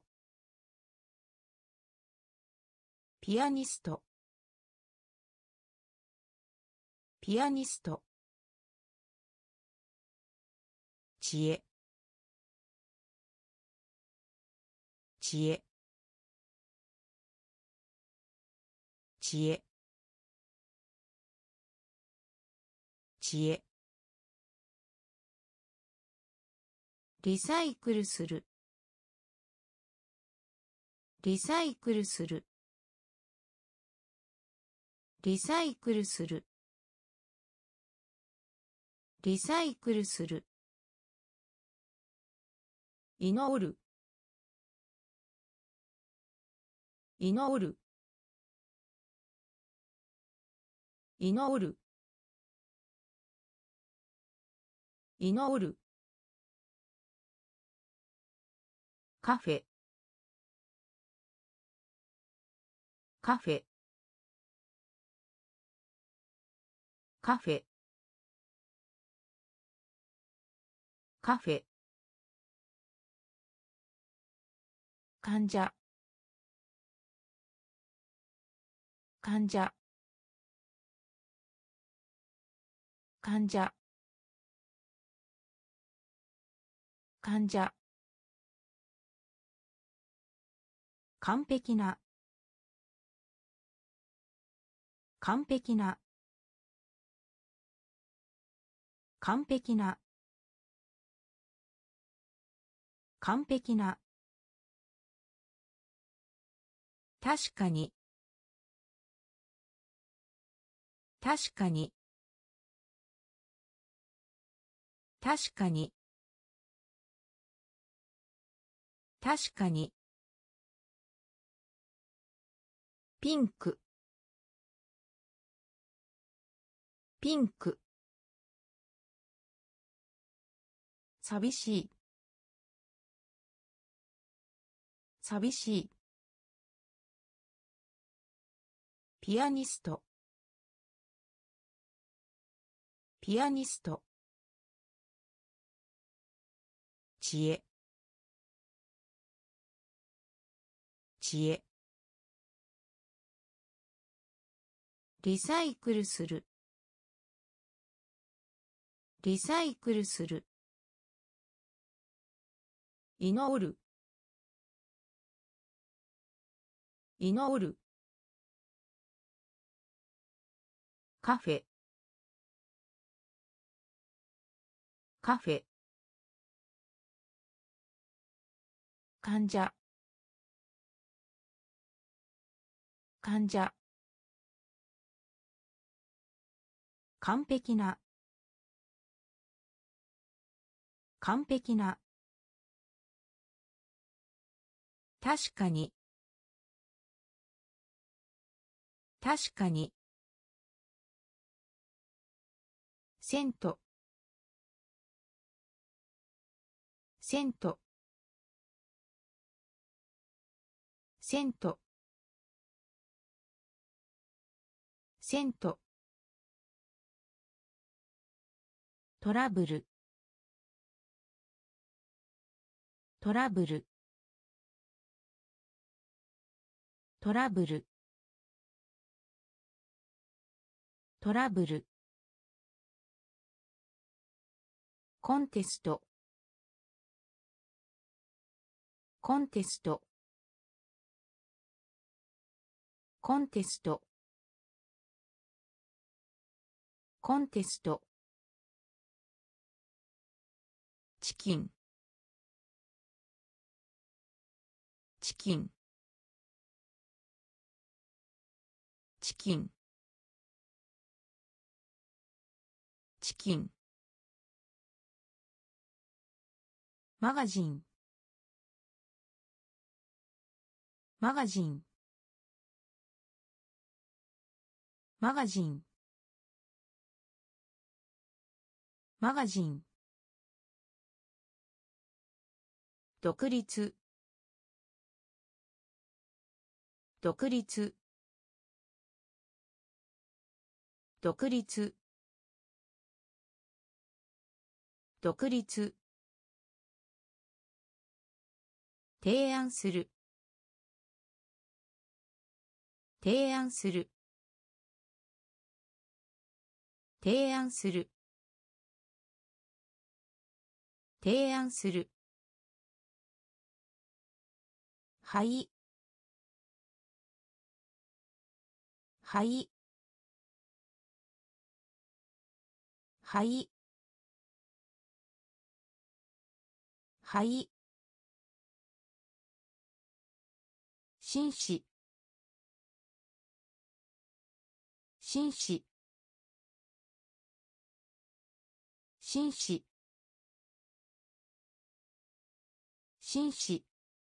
ピアニストピアニスト知恵知恵知恵知恵リサイクルするリサイクルするリサイクルするリサイクルする祈る祈る祈る祈るカフェカフェカフェカフェ患者患者患者患者完璧な完璧な完璧な完璧な確かに確かに確かに確かにピンクピンク寂しい寂しいピアニストピアニスト知恵知恵リサイクルするリサイクルする祈る祈るカフェカフェ患者患者完璧な完璧な確かに確かにセントセントセントセントトラブルトラブルトラブルトラブルコンテストコンテストコンテストコンテストチキンチキンチキンチキンマガジンマガジンマガジンマガジン独立独立独立独立提案する提案する提案する提案するはいはいはいはい紳士紳士紳士紳士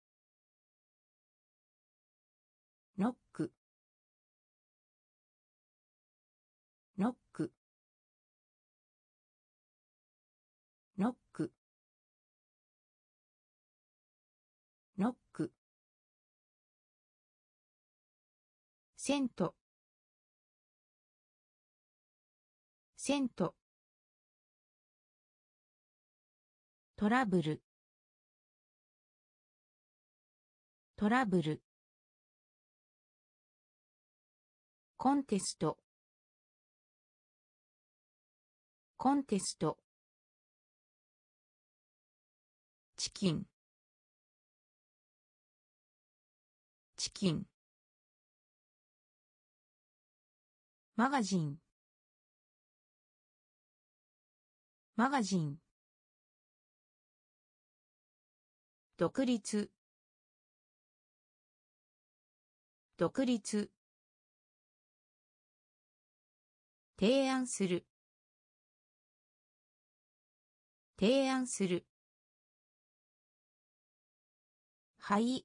ノックノックノックノックセントセントトラブルトラブルコンテストコンテストチキンチキンマガジンマガジン独立独立提案する提案するはい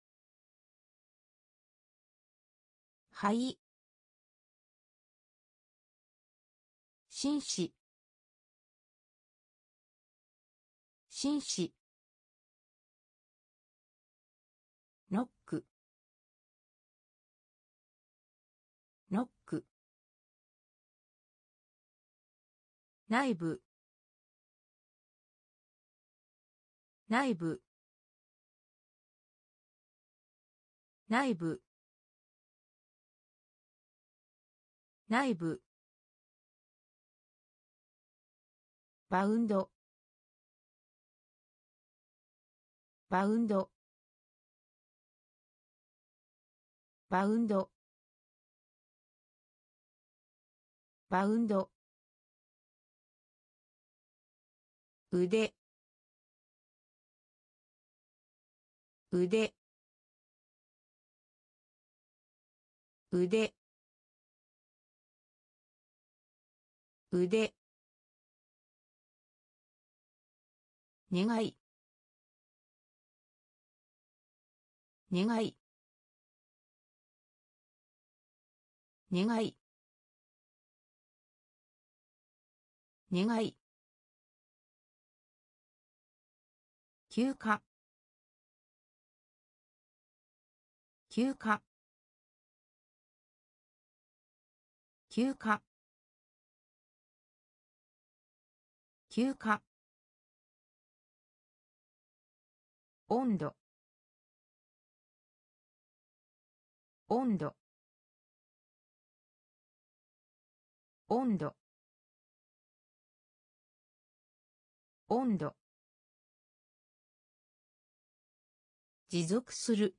はい紳士紳士ノックノック内部内部内部内部バウンドバウンドバウンドバウンド腕腕腕腕願い願い願い願い休暇休暇休暇休暇温度温度温度温度持続する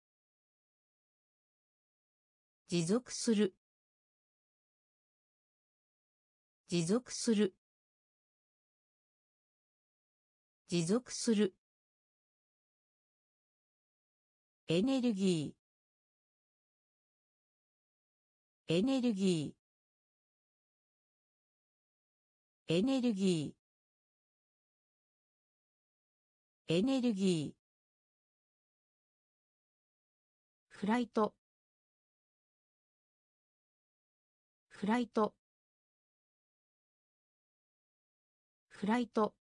持続する持続する持続するエネルギーエネルギーエネルギーエネルギーフライトフライトフライト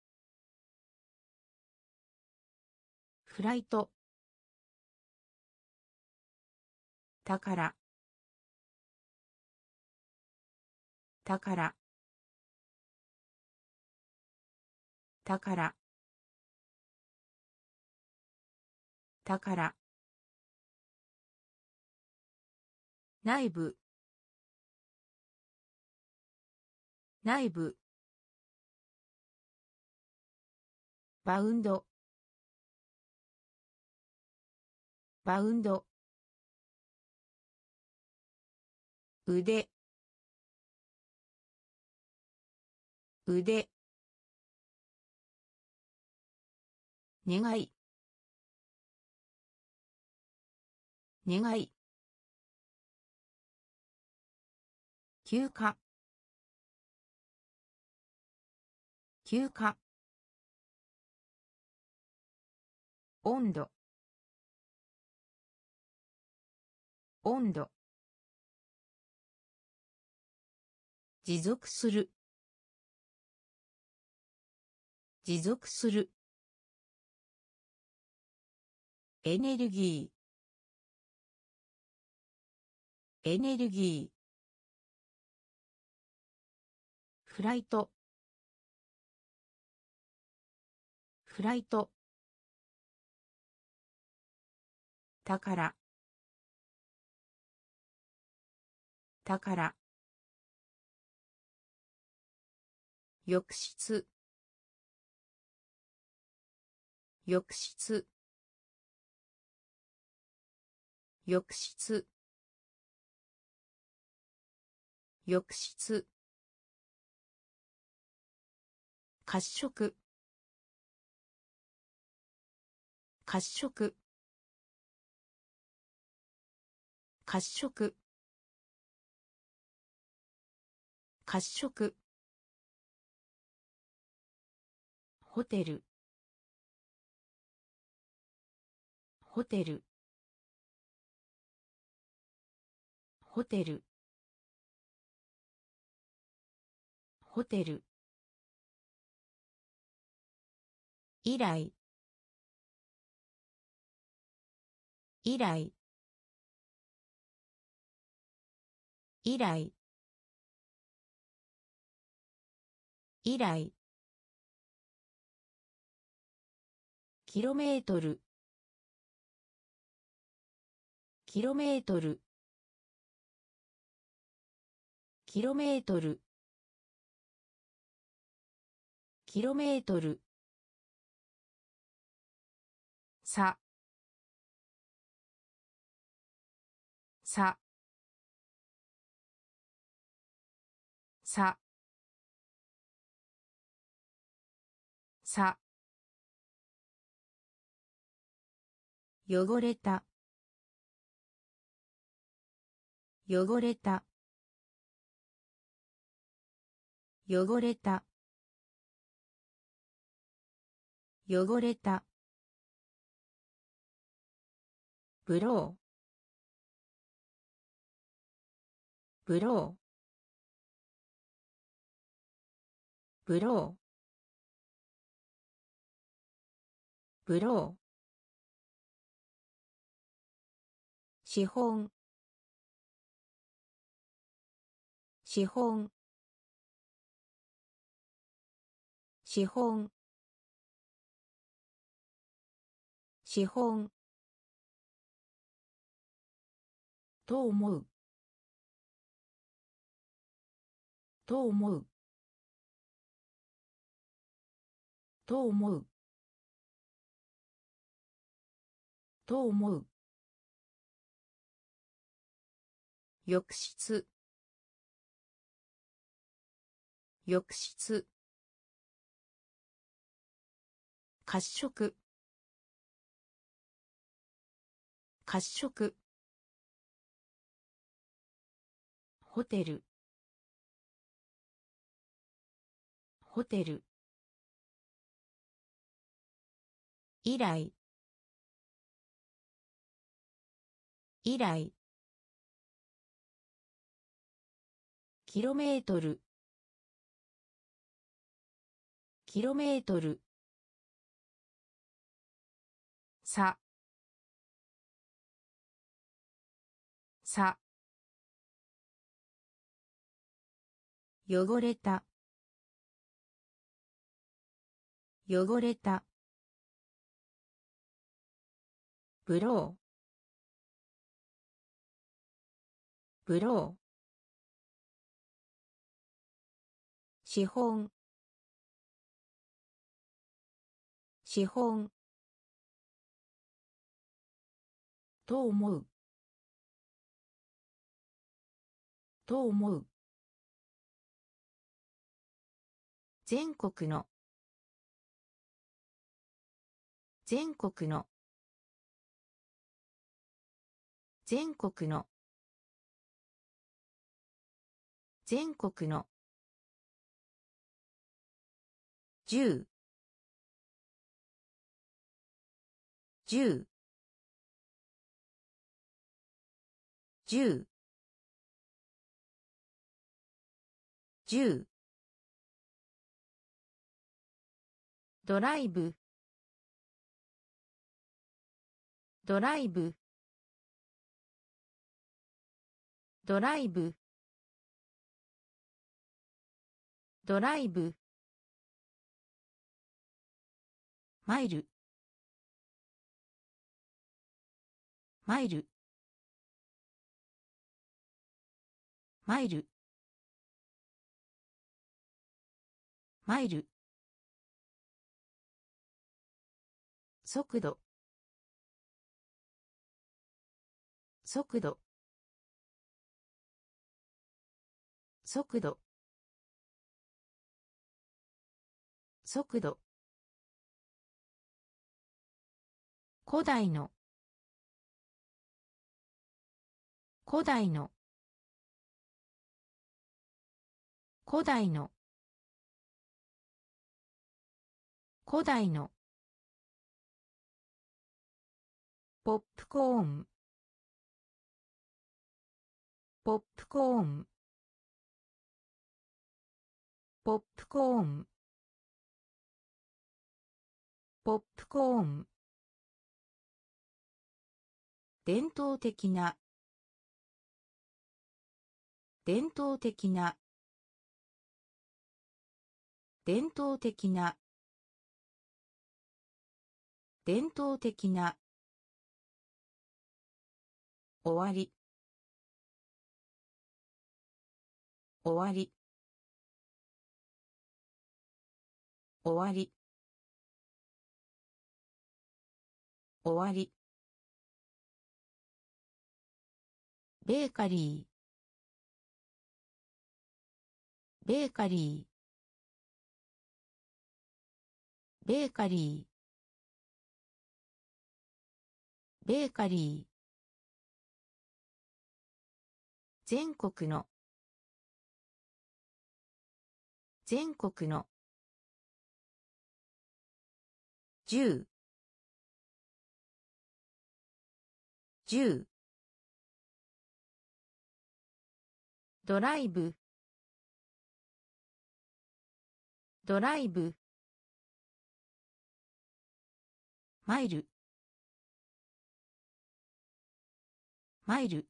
フライト宝宝宝宝内部内部バウンドバウンド腕腕、願い、願い、休暇、休暇、温度、温度、持続する、持続する、エネルギー、エネルギー、フライト、フライト、宝、宝、浴室、浴室、浴室、浴室、褐色、褐色、褐色、褐色、ホテル、ホテル、ホテル、ホテル、以来、以来、以来、以来、キロメートル、キロメートル、キロメートル、キロメートル、さ、さ、さ、さ、汚れた、汚れた、汚れた、汚れた、ブロー、ブロー、ブロー、ブロー、資本、資本、資本、資本、と思う、と思う、と思う、と思う、浴室、浴室、褐色、褐色、ホテル、ホテル、以来、以来、キロメートル、キロメートル、さ、さ、汚れた、汚れた、ブロー、ブロー、資本、資本、と思う、と思う、 全国の全国の全国の全国の十十十十ドライブドライブドライブドライブマイルマイルマイルマイル速度速度速度速度古代の古代の古代の古代のポップコーンポップコーンポップコーンポップコーン伝統的な伝統的な伝統的な伝統的な終わり終わり終わり終わりベーカリーベーカリーベーカリーベーカリー全国の全国の十十ドライブドライブマイルマイル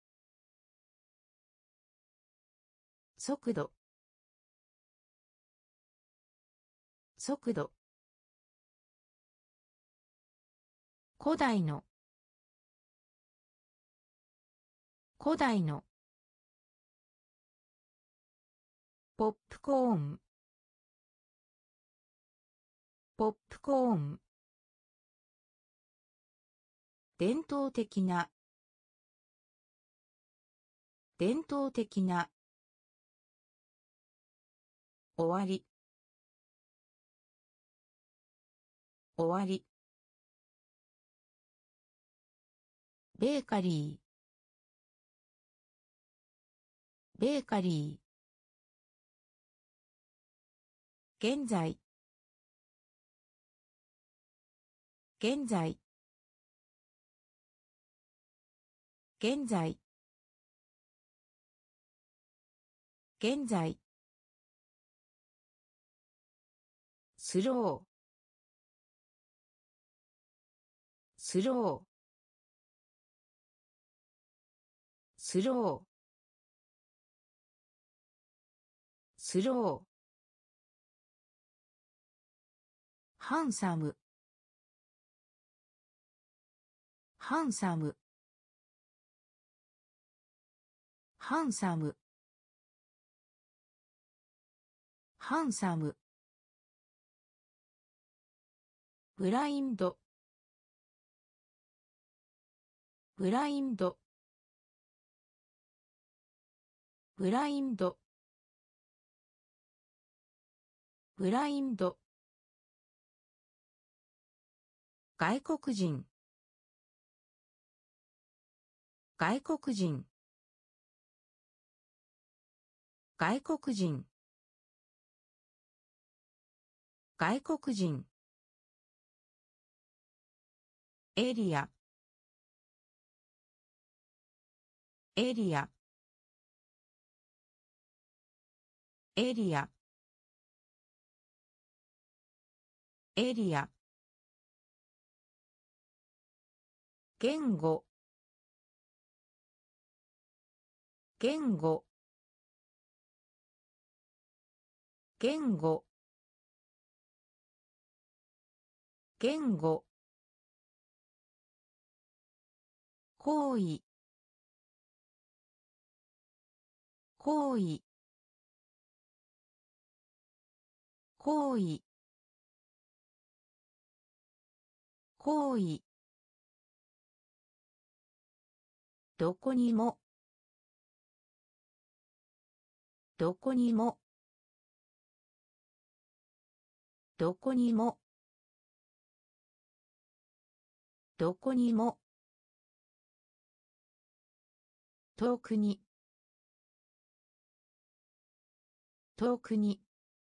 速度速度古代の古代のポップコーンポップコーン伝統的な伝統的な終わり終わりベーカリーベーカリー現在現在現在現在スロースロースロースローハンサムハンサムハンサムハンサムブラインドブラインドブラインドブラインド、 外国人、外国人、外国人、外国人、エリア、エリア、エリア、エリア、言語、言語、言語、言語、行為、行為、行為、行為、どこにも、どこにも、どこにも、どこにも、遠くに、遠くに、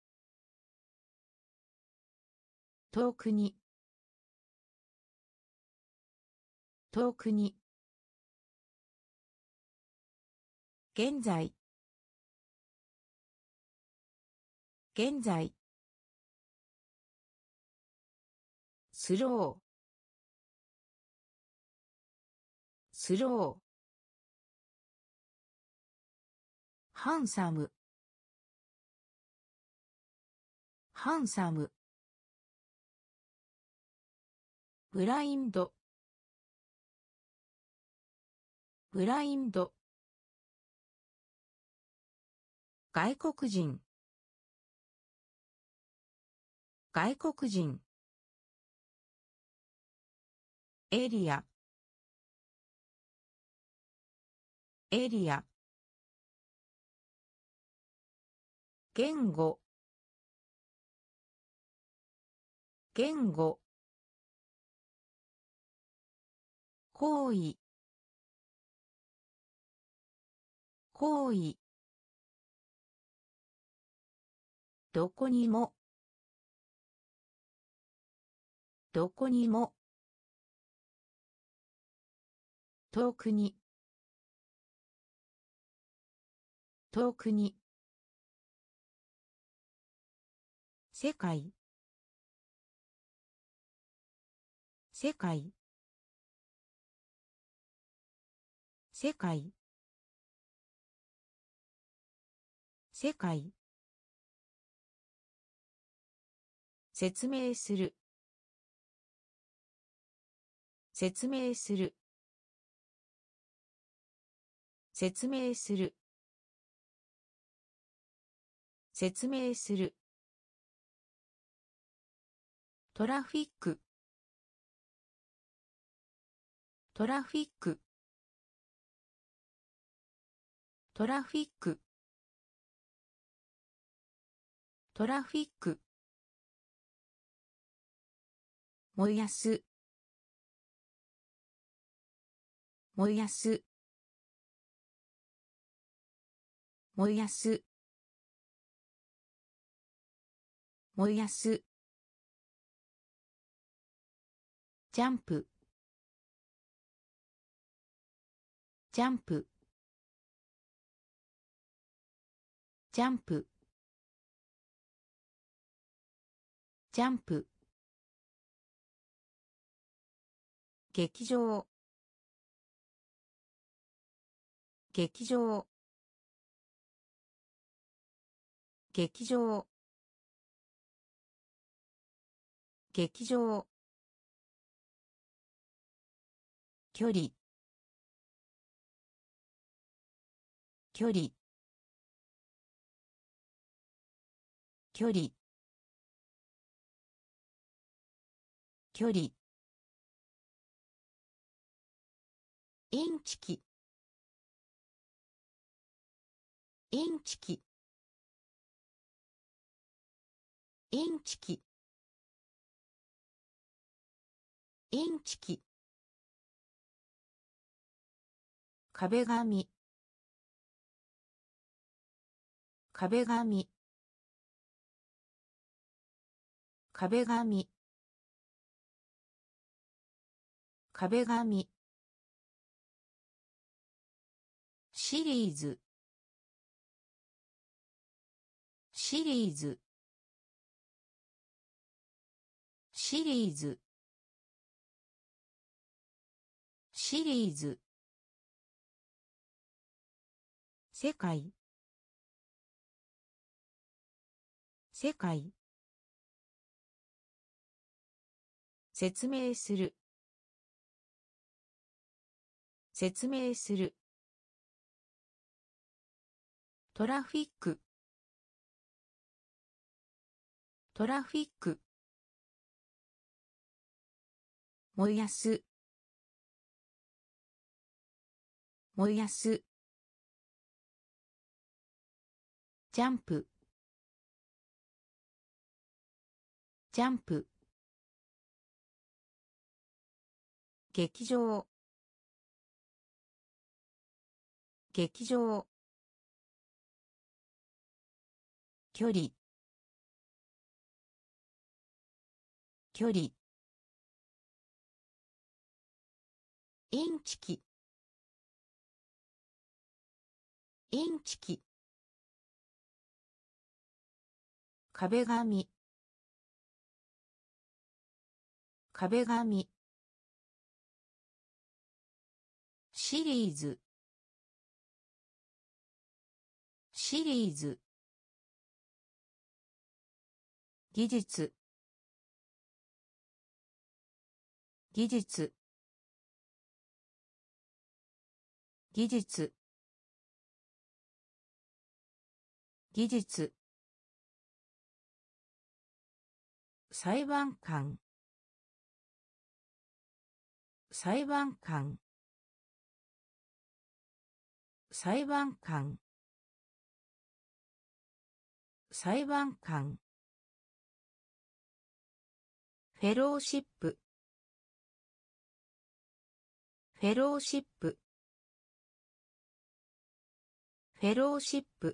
遠くに、遠くに、現在、現在、スロー、スロー、 ハンサム、ハンサム、ブラインド、ブラインド、 外国人、外国人、エリア、エリア、言語、言語、行為、行為、どこにも、どこにも、遠くに、遠くに、世界、世界、世界、世界、説明する、説明する、説明する、説明する、トラフィック、トラフィック、トラフィック、トラフィック、燃やす、燃やす、燃やす、燃やす、ジャンプ、ジャンプ、ジャンプ、ジャンプ、劇場、劇場、劇場、劇場、距離、距離、距離、距離、インチキ、インチキ、 インチキインチキ壁紙壁紙壁紙壁紙シリーズシリーズシリーズシリーズ世界世界説明する説明するトラフィックトラフィック燃やす燃やすジャンプジャンプ劇場劇場距離距離インチキインチキ壁紙壁紙シリーズシリーズ技術技術技術技術裁判官裁判官裁判官裁判官フェローシップフェローシップフェローシップ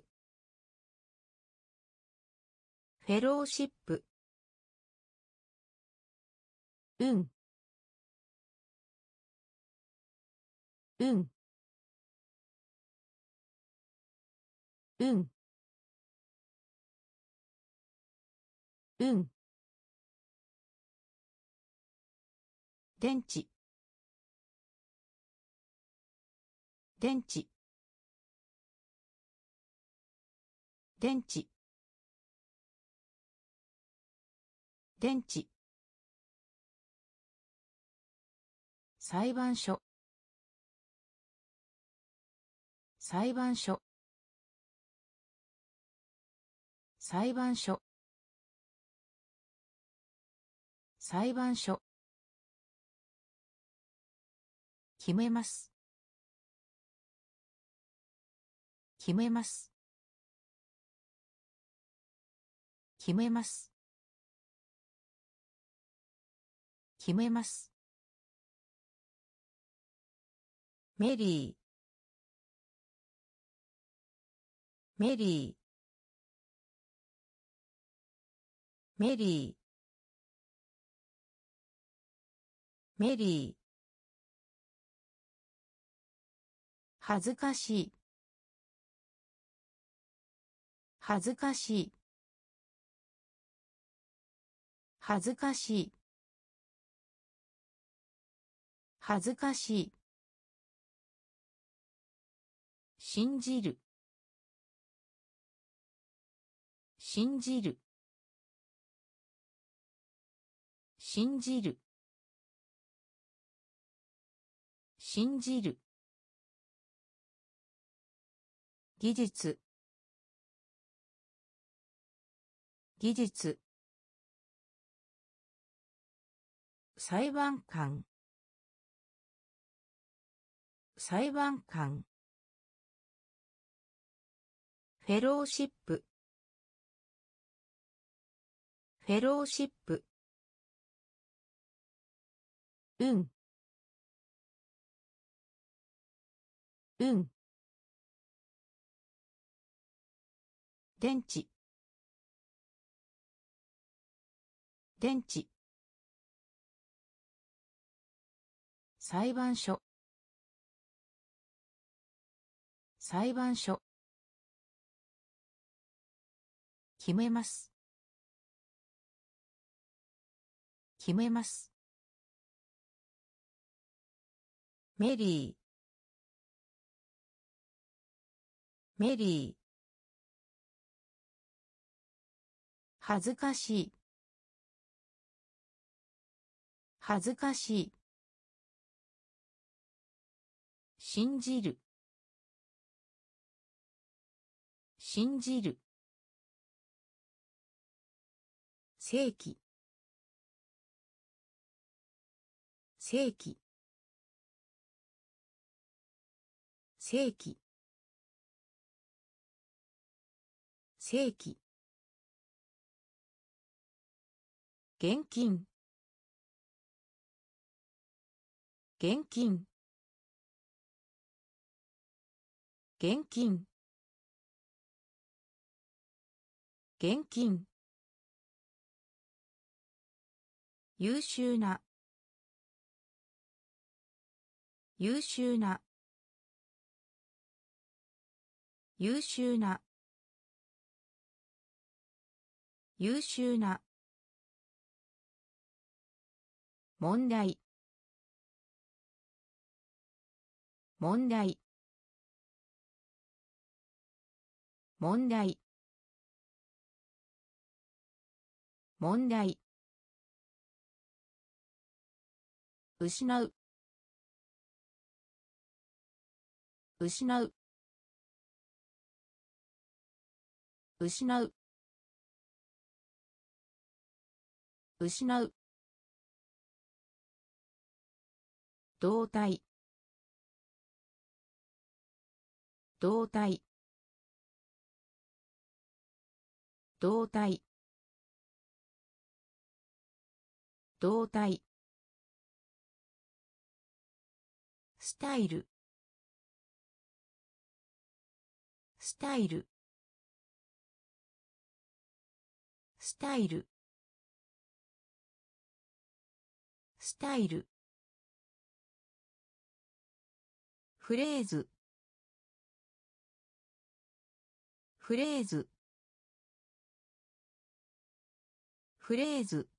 フェローシップうんうんうんうん電池電池電池電池裁判所裁判所裁判所裁判所決めます決めます決めます決めますメリーメリーメリーメリー恥ずかしい恥ずかしい恥ずかしい恥ずかしい信じる信じる信じる信じる技術技術裁判官裁判官フェローシップフェローシップ、うん、うん、電池、電池、裁判所、裁判所、決めます、決めます、メリー、メリー、恥ずかしい、恥ずかしい、信じる、信じる、正規、正規、正規、正規、現金、現金、現金、現金、優秀な、優秀な、優秀な、優秀な、問題、問題、問題、問題、失う、失う、失う、失う、動体、動体、動体、動体、スタイル、スタイル、スタイル、スタイル、フレーズ、フレーズ、フレーズ、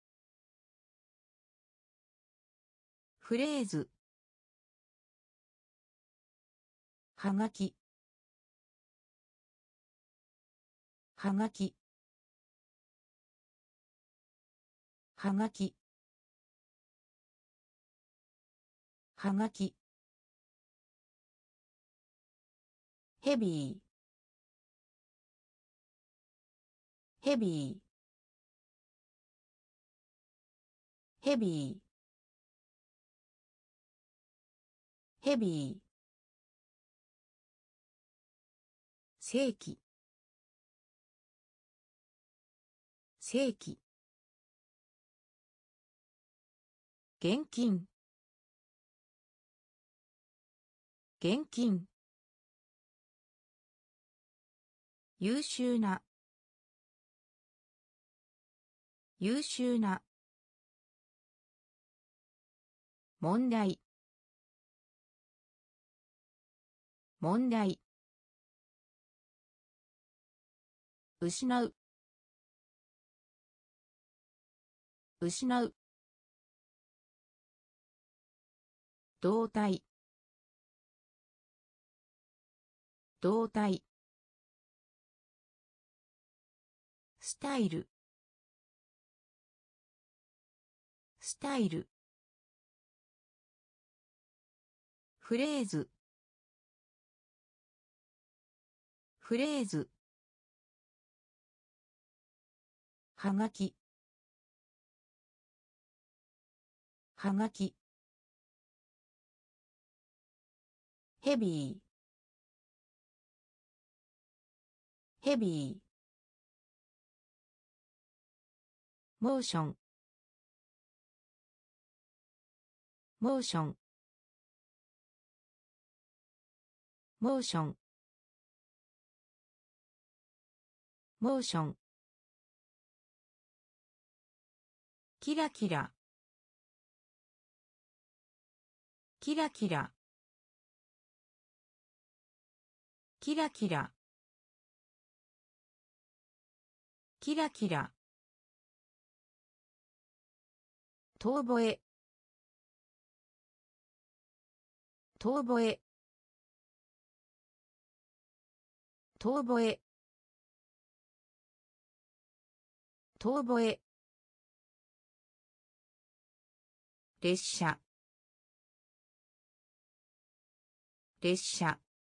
フレーズ、はがき、はがき、はがき、はがき、ヘビー、ヘビー、ヘビー、ヘビー、正規、正規、現金、現金、優秀な、優秀な、問題、問題、失う、失う、動体、動体、スタイル、スタイル、フレーズ、フレーズ、はがき、はがき、ヘビー、ヘビー、 モーションモーションモーションモーションキラキラキラキラキラキラキラキラ遠吠え遠吠え遠吠え遠吠え列車列車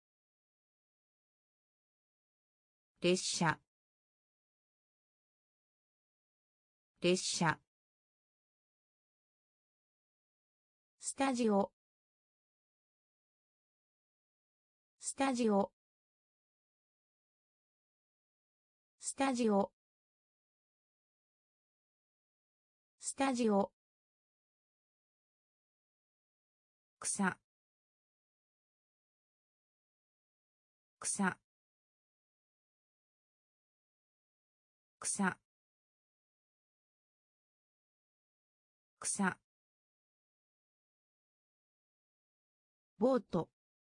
列車列車スタジオスタジオスタジオスタジオ草草草草ボート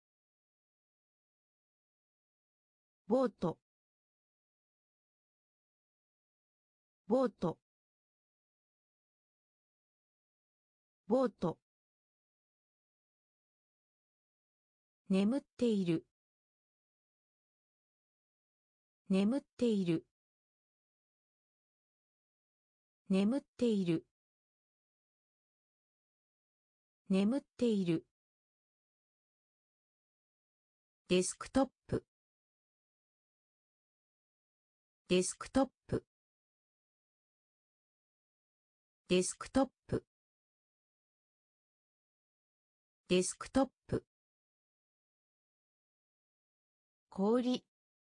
ボートボートボート眠っている眠っている眠っている眠っているデスクトップデスクトップデスクトップデスクトップ氷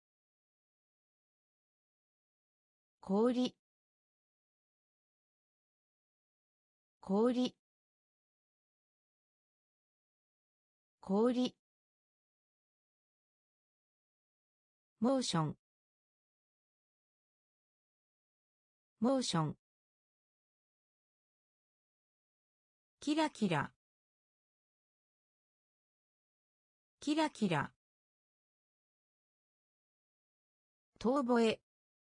氷氷氷モーションモーションキラキラキラキラ遠吠え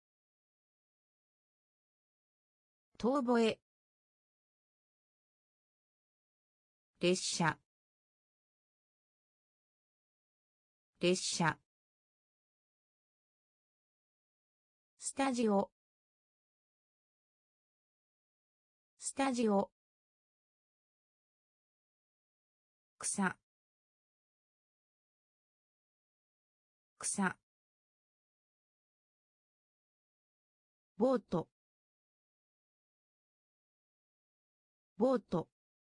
遠吠え列車列車スタジオスタジオ草草ボートボート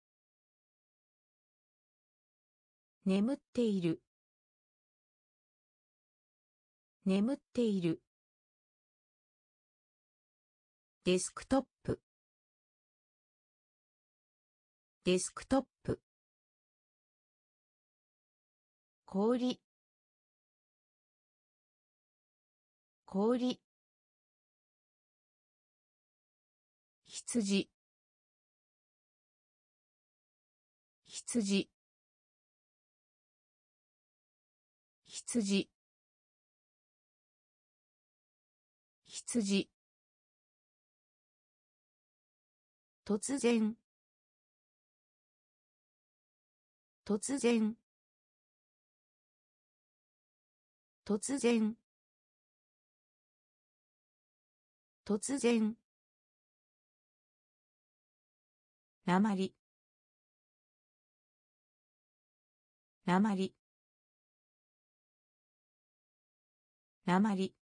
眠っている眠っているデスクトップデスクトップ氷氷羊羊羊羊突然突然突然突然なまりなまりなまり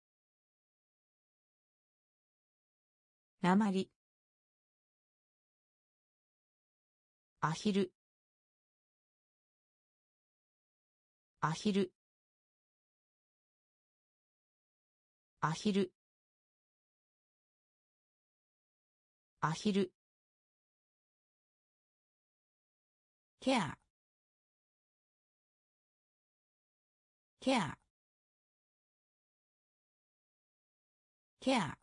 なまりアヒルアヒルアヒルアヒル、 ケア、ケア、ケア、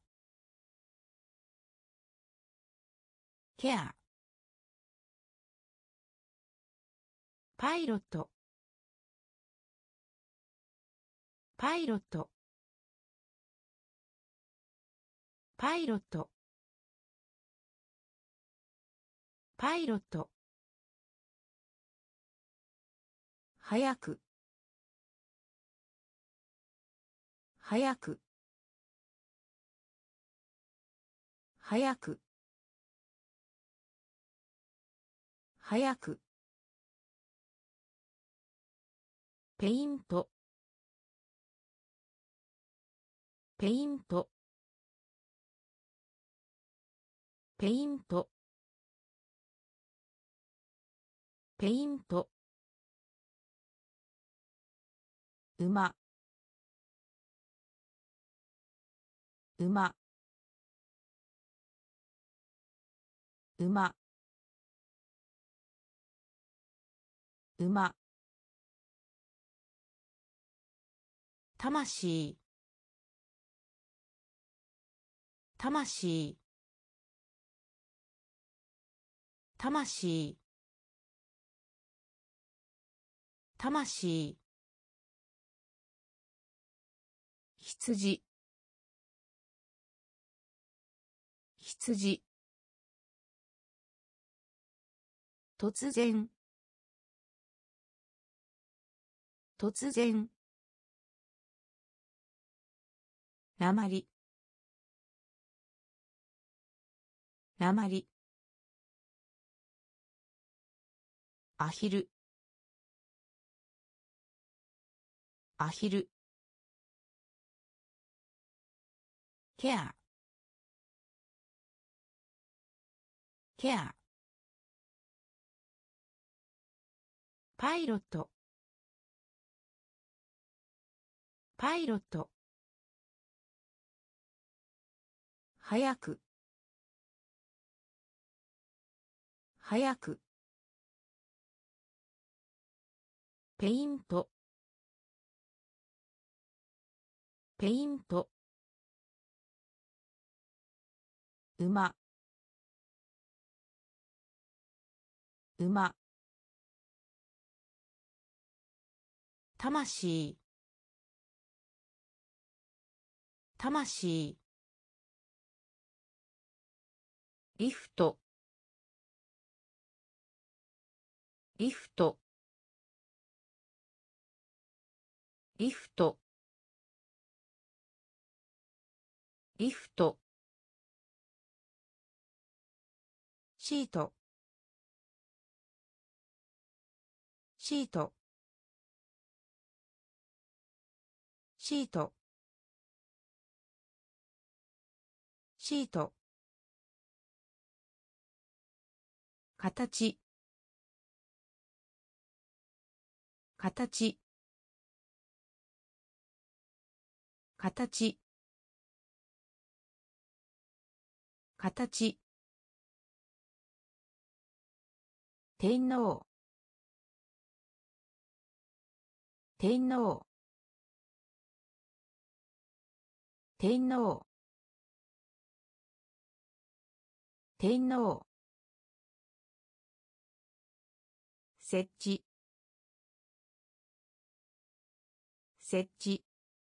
ケア、パイロット、パイロット、パイロット、パイロット、早く、早く、早く、早く、ペイント、ペイント、ペイント、ペイント、馬、馬、馬、馬、魂、魂、魂、魂、羊、羊、突然、突然、なまり、なまり、アヒル、アヒル、ケア、ケア、パイロット、パイロット、早く、早く、ペイント、ペイント、馬、馬、魂、魂、リフト、リフト、リフト、リフト、シート、シート、シート、シート、形、形、形、形、天皇、天皇、天皇、天皇、設置、設置、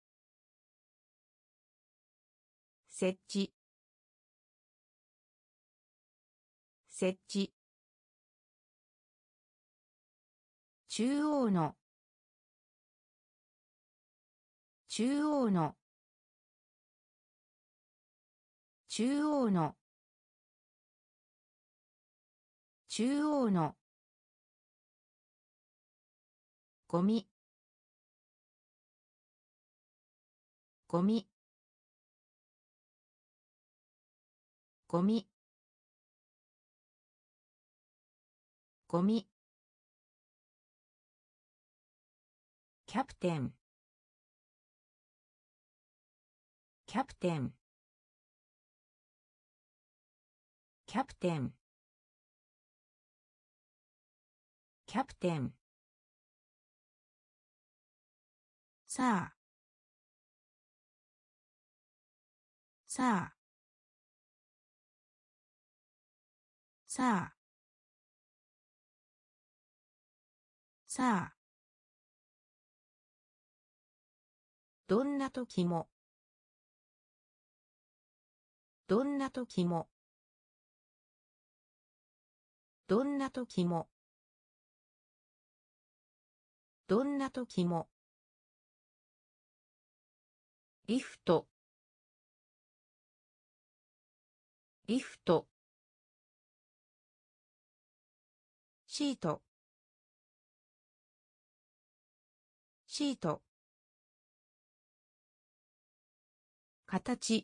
設置、設置、中央の、中央の、中央の、中央の、ゴミ、ゴミ、ゴミ、ゴミ、キャプテン、キャプテン、 キャプテンキャプテンさあさあさあさあどんな時もどんな時もどんな時もどんな時もリフトリフトシートシート形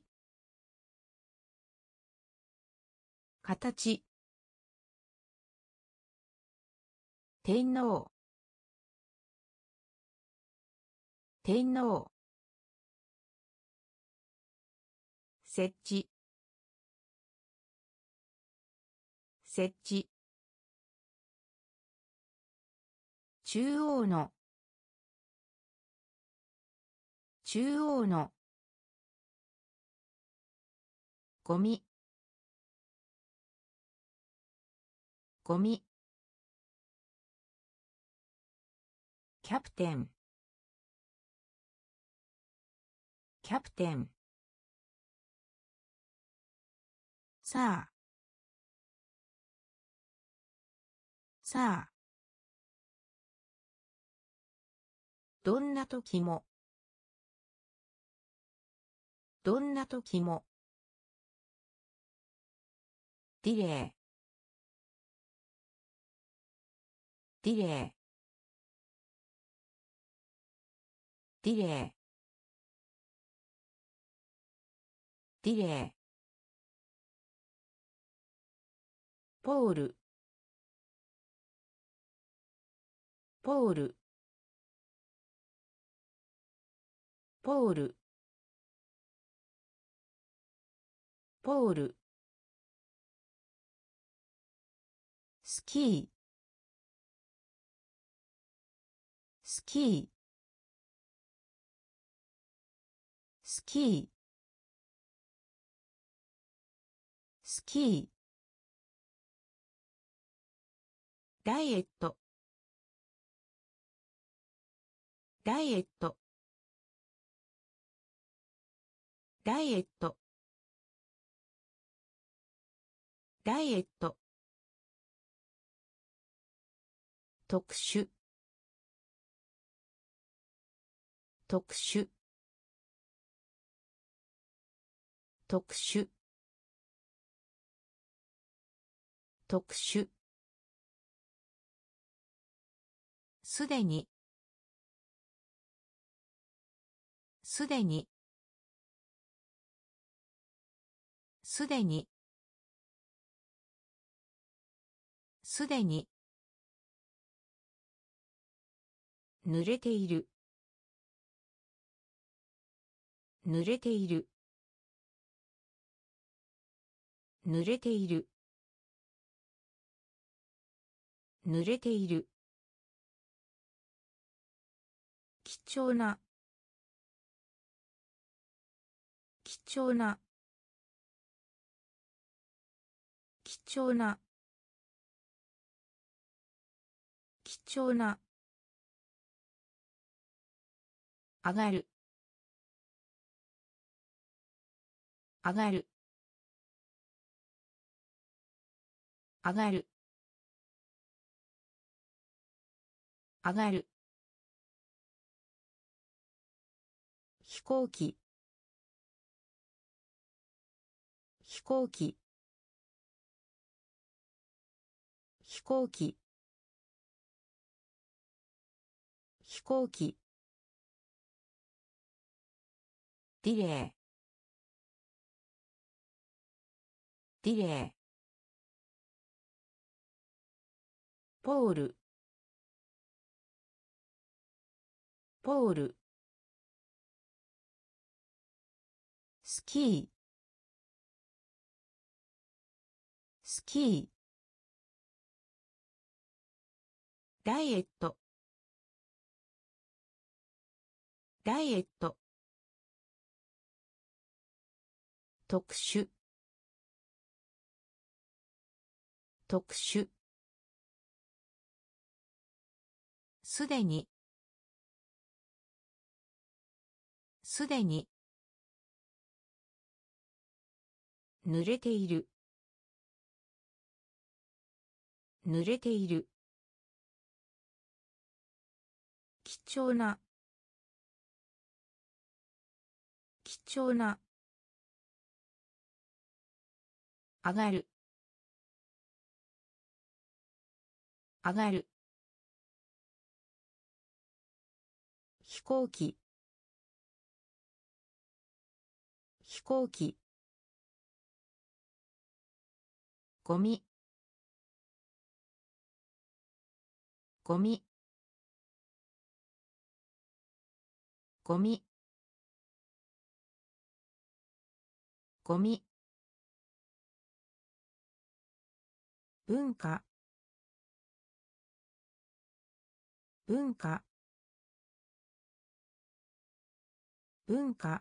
形天皇天皇設置設置中央の中央のゴミゴミキャプテンキャプテンさあさあどんな時もどんな時もディレイディレイディレイディレイポールポールポールポールスキースキースキースキーダイエットダイエットダイエットダイエット特殊特殊特殊特殊すでにすでにすでにすでに濡れている濡れている濡れている濡れている貴重な貴重な貴重な貴重な上がる上がる上がる上がる飛行機飛行機飛行機飛行機ディレイディレイポールポールスキースキーダイエットダイエット特殊特殊すでにすでに濡れている濡れている貴重な貴重な上がる上がる飛行機飛行機ゴミゴミゴミゴミ文化文化文化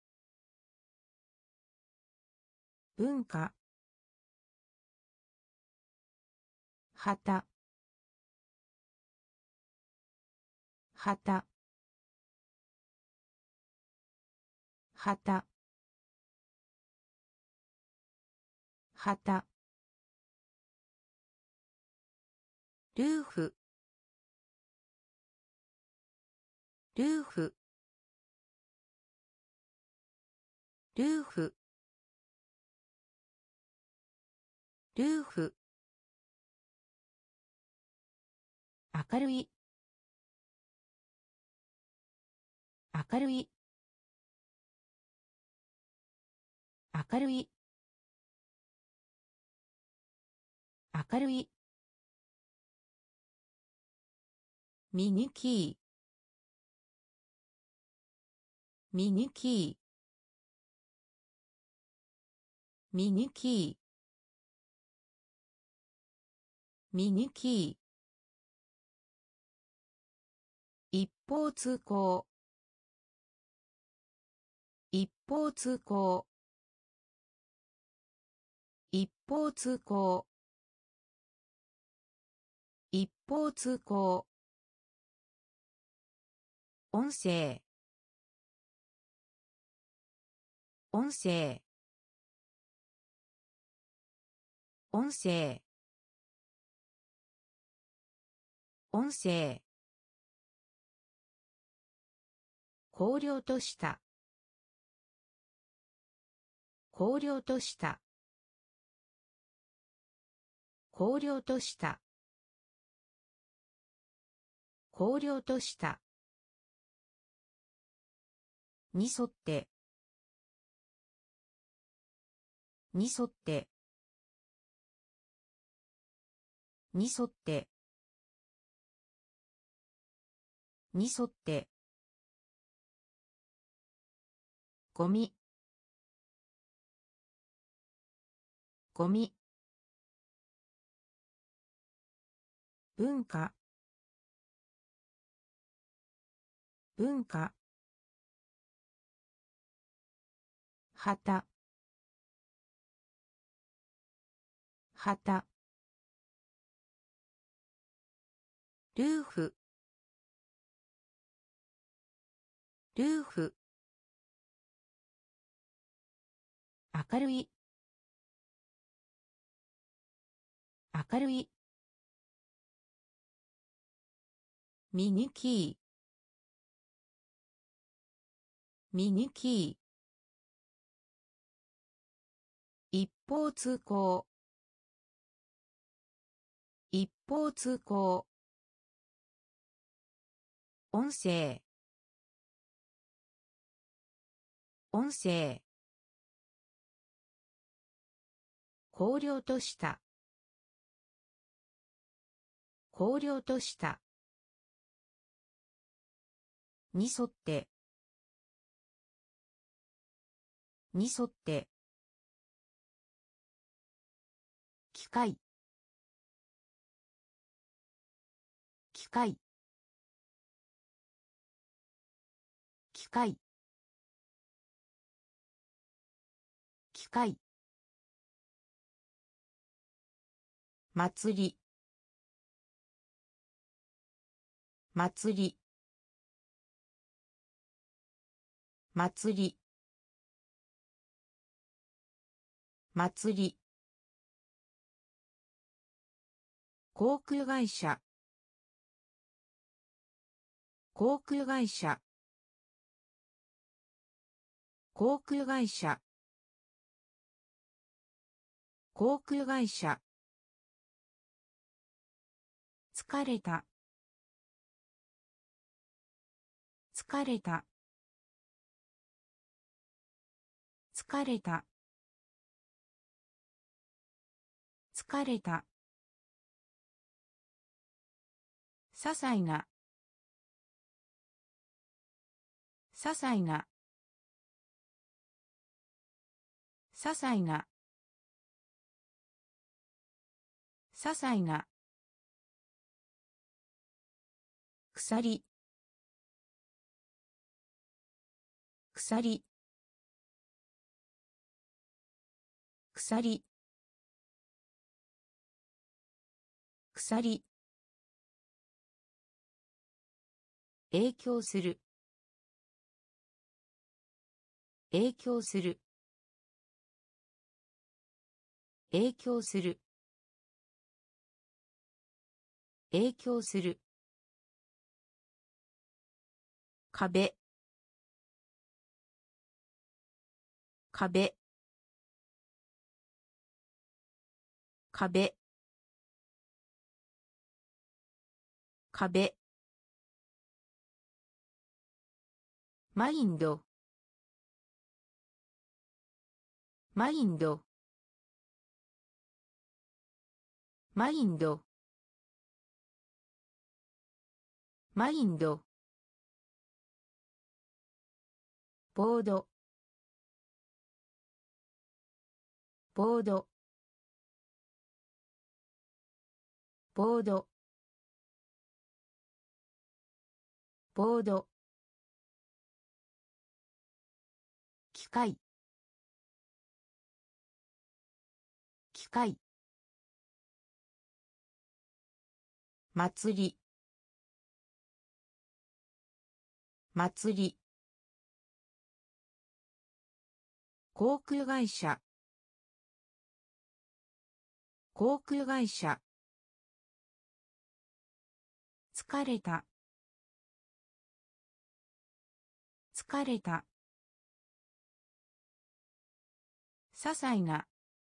文化旗旗旗旗ルーフルーフルーフルーフ明るい明るい明るい明るいミニキーミニキーミニキーミニキー一方通行一方通行一方通行一方通行音声音声音声音声荒涼とした荒涼とした荒涼とした荒涼としたに沿ってに沿ってに沿ってに沿ってゴミゴミ文化文化旗旗ルーフルーフ明るい明るいミニキーミニキー一方通行一方通行音声音声荒涼とした荒涼としたに沿ってに沿って聞機械機械機械機械祭り祭り祭り祭り航空会社航空会社航空会社航空会社疲れた疲れた疲れた疲れた些細な些細な些細な些細な鎖鎖鎖鎖影響する影響する影響する影響する壁壁壁壁マインドマインドマインドマインドボードボードボードボード機械機械祭り祭り航空会社航空会社疲れた疲れた些細な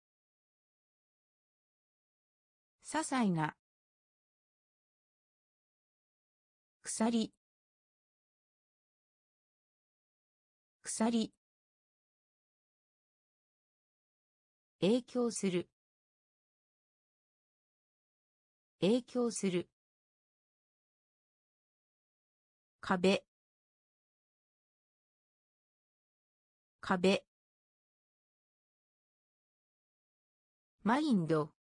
些細な鎖鎖影響する影響する壁壁マインド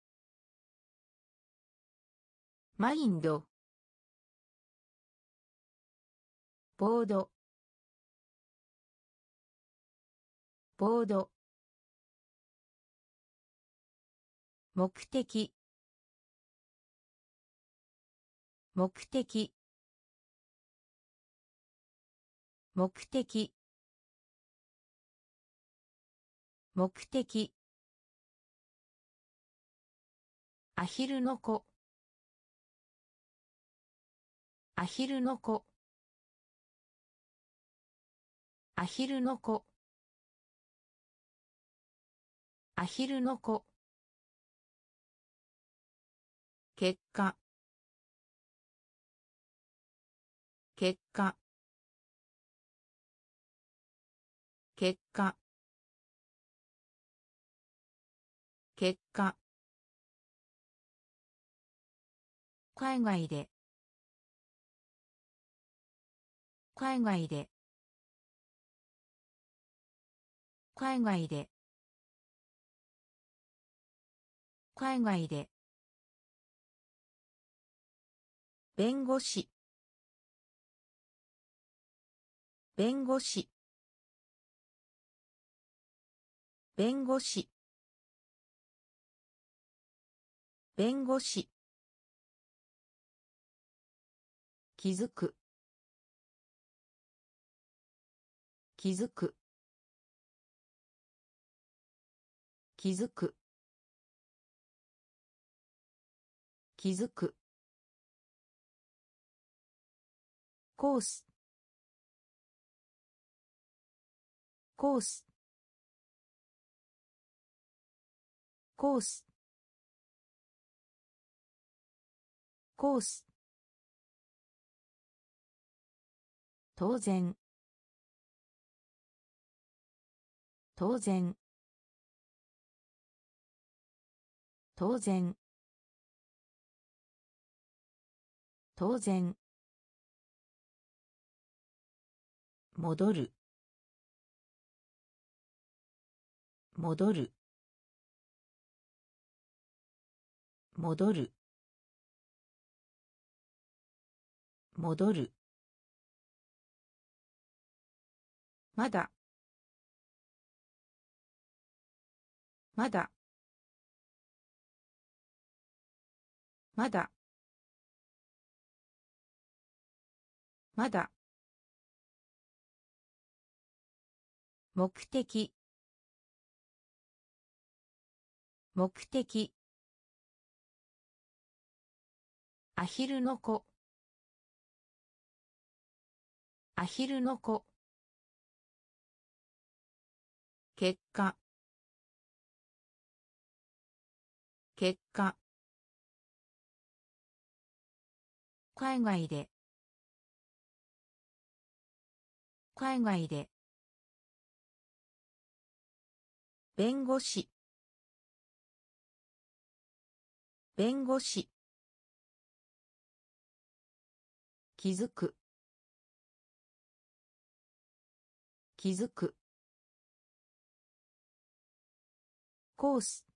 マインドボードボード目的目的目的目的アヒルの子アヒルの子アヒルの子アヒルの子結果結果結果結果海外で海外で海外で海外で弁護士弁護士弁護士弁護士気づく気づく気づく気づくコースコースコースコース当然当然当然当然戻る戻る戻る戻るまだまだまだまだ目的目的アヒルの子アヒルの子結果結果海外で海外で弁護士弁護士気づく気づくコース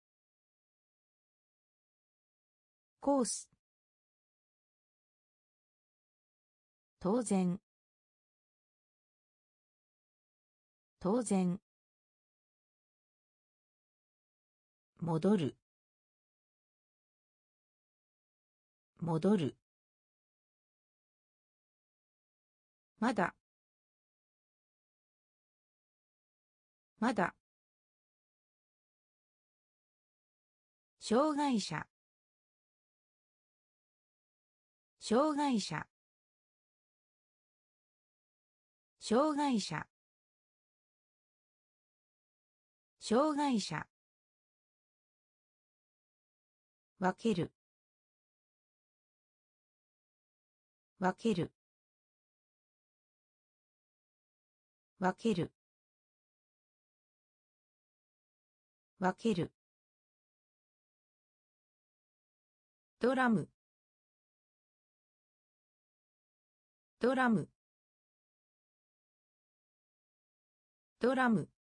コース当然当然戻る戻るまだまだ障害者障害者障害者障害者分ける分ける分ける分けるドラムドラムドラム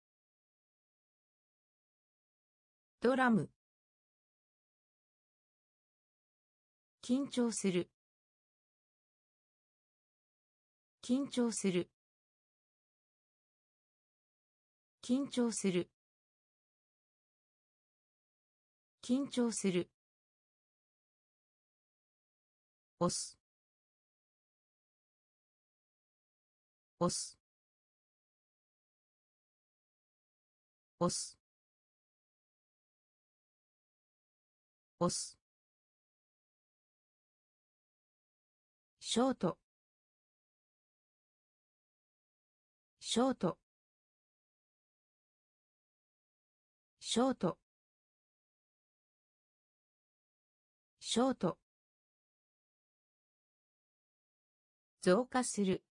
ドラム緊張する緊張する緊張する緊張する押す押す押す押すショートショートショートショート増加する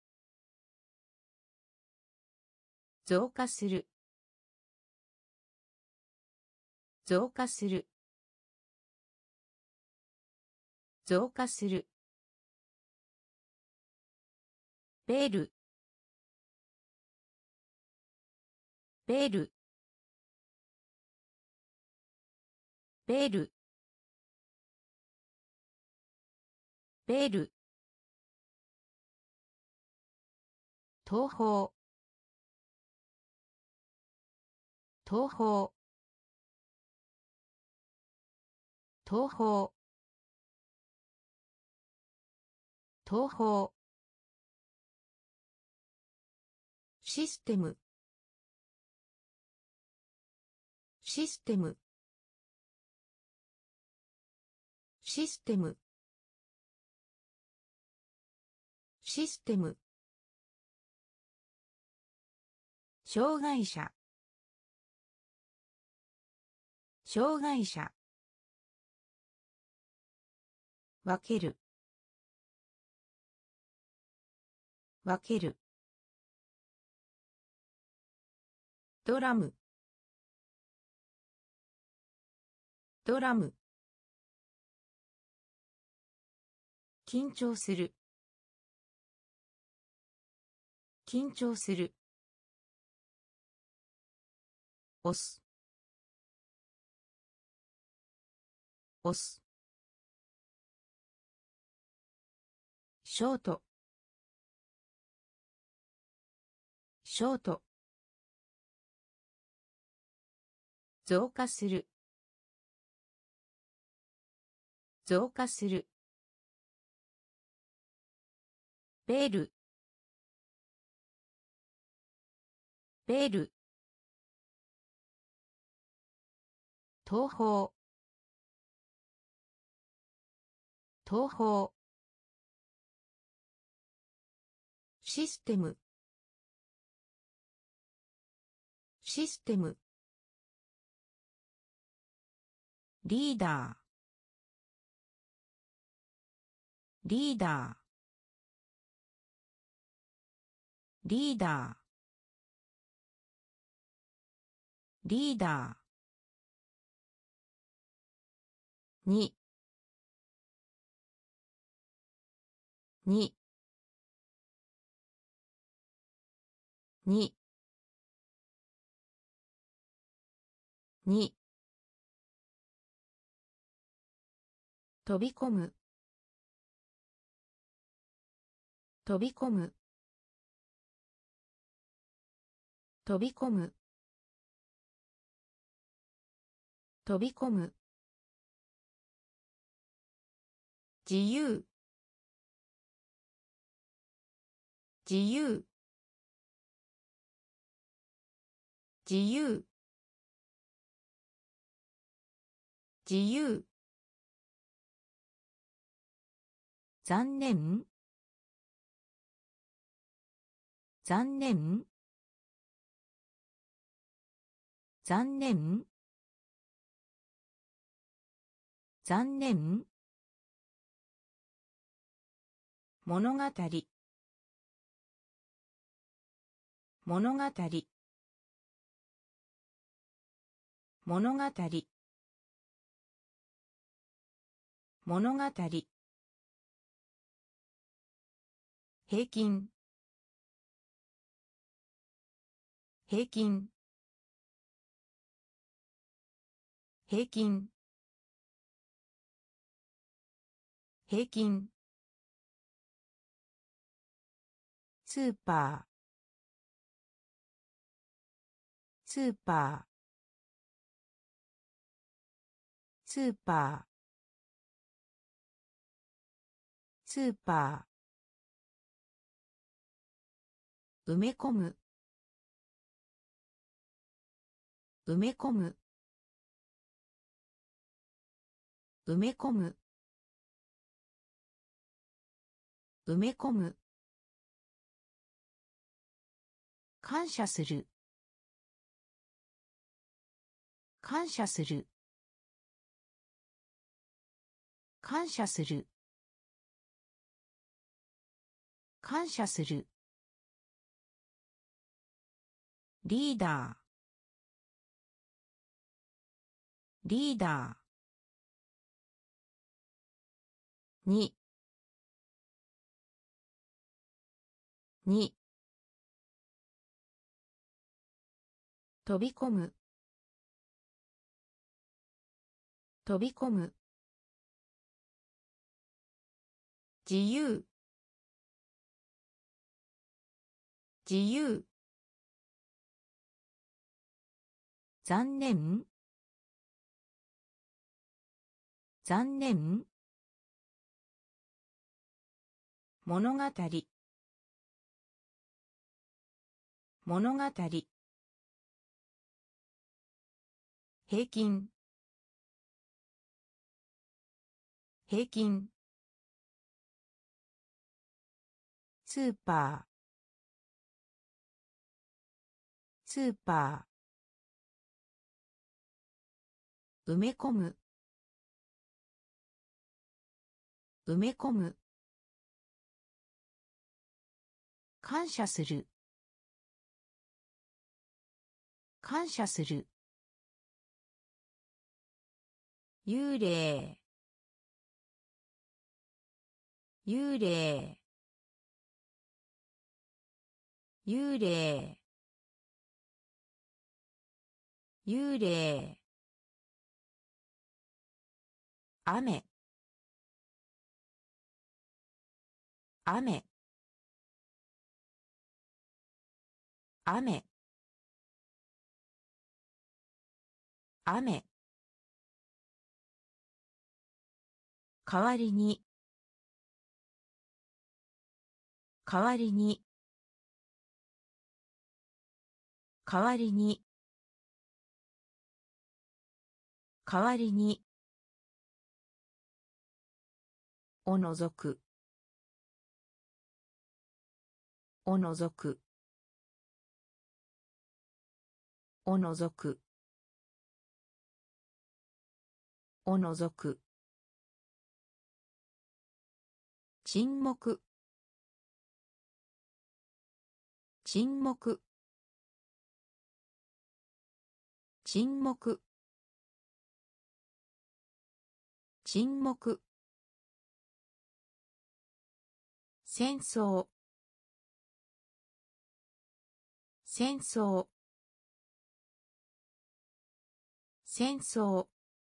増加する増加する増加するベルベルベルベル東方東方東方東方システムシステムシステムシステム障害者障害者分ける分けるドラムドラム緊張する緊張する押す押すショートショート増加する増加するベルベル東方東方システムシステムリーダーリーダーリーダーリーダーにににに飛び込む飛び込む飛び込む飛び込む自由自由自由自由残念残念残念残念物語物語物語物語平均平均平均平均スーパースーパースーパースーパー埋め込む埋め込む埋め込む埋め込む感謝する感謝する感謝する感謝するリーダーリーダーにに飛び込む飛び込む、自由、自由、残念、残念、物語、物語、平均、平均、スーパー、スーパー、埋め込む、埋め込む、感謝する、感謝する、幽霊、幽霊、幽霊、幽霊、雨、雨、雨、雨、代わりに、代わりに、代わりに、代わりに、おのぞく、おのぞく、おのぞく、おのぞく、沈黙、沈黙、沈黙、沈黙、戦争、戦争、戦争、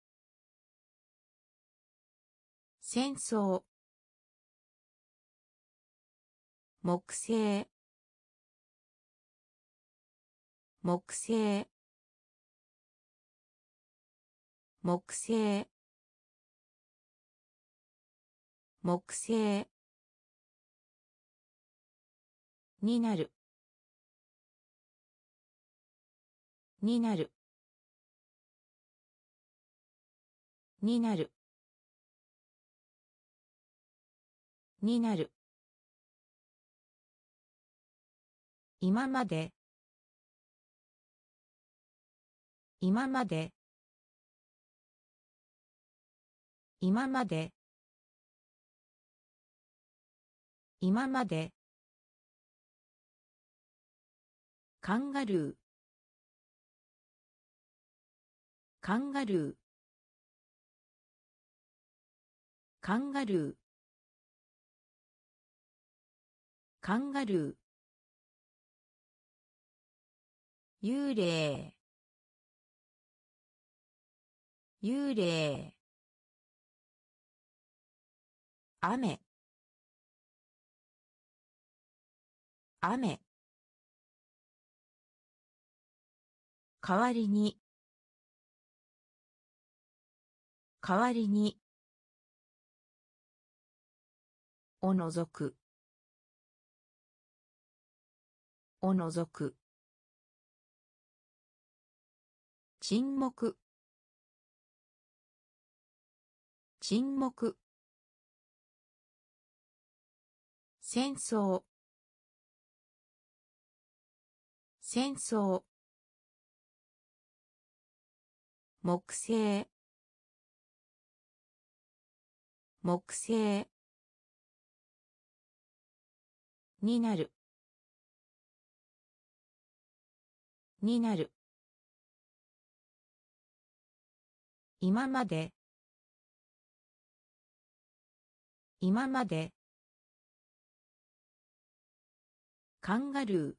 戦争、木星、木星、木星、木星、になる、になる、になる、になる、今まで、今まで、今まで、今まで、カンガルー、カンガルー、カンガルー、カンガルー、幽霊、幽霊、雨、雨、代わりに、代わりに、おのぞく、おのぞく、沈黙、沈黙、戦争、戦争、木星、木星、になる、になる、今まで、今まで、カンガルー、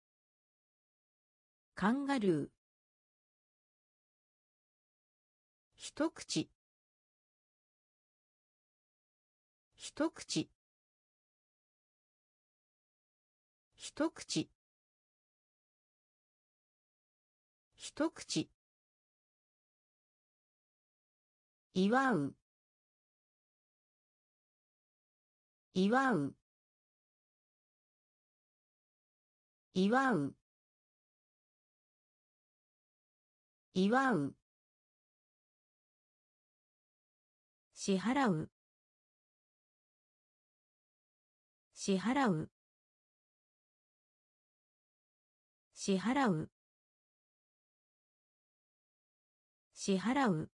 カンガルー、 一口一口一口一口祝う祝う祝う祝う支払う支払う支払う支払う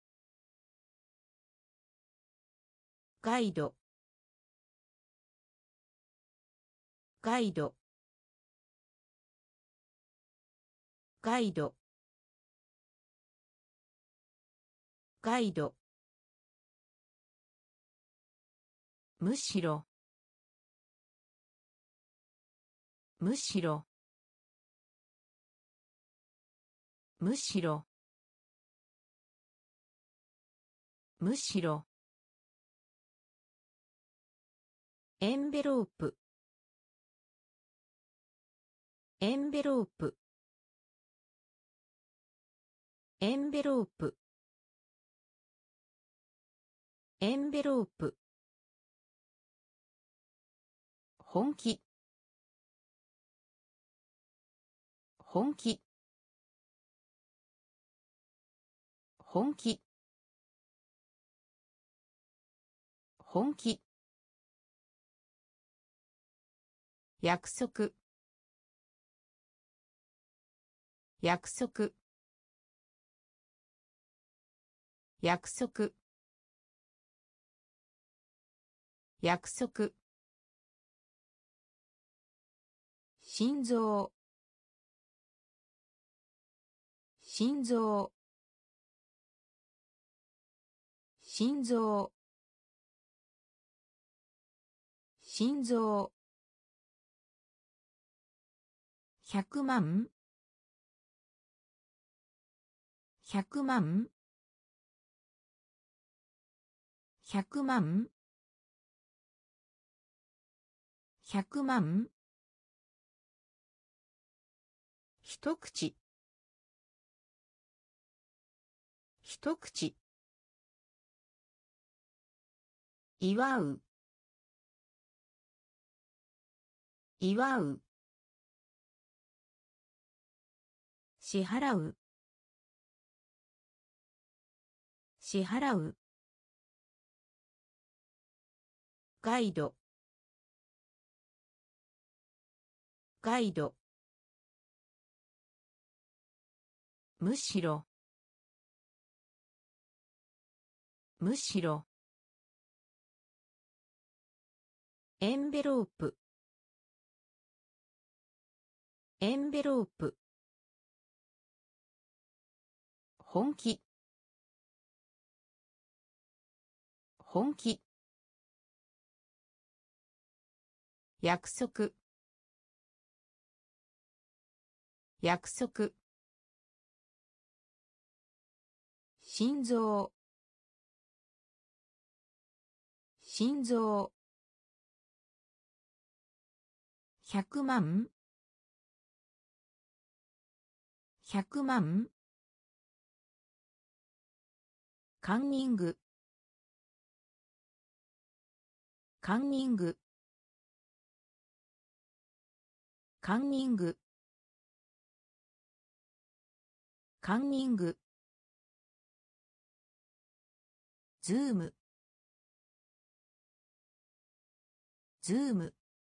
ガイドガイドガイドガイドむしろむしろむしろむしろエンベロープエンベロープエンベロープエンベロープ本気本気本気本気約束約束約束約束心臓心臓心臓心臓百万百万百万百万一口一口祝う祝う支払う支払うガイドガイドむしろむしろエンベロープエンベロープ本気本気約束約束心臓心臓百万百万カンニングカンニングカンニングカンニングズームズーム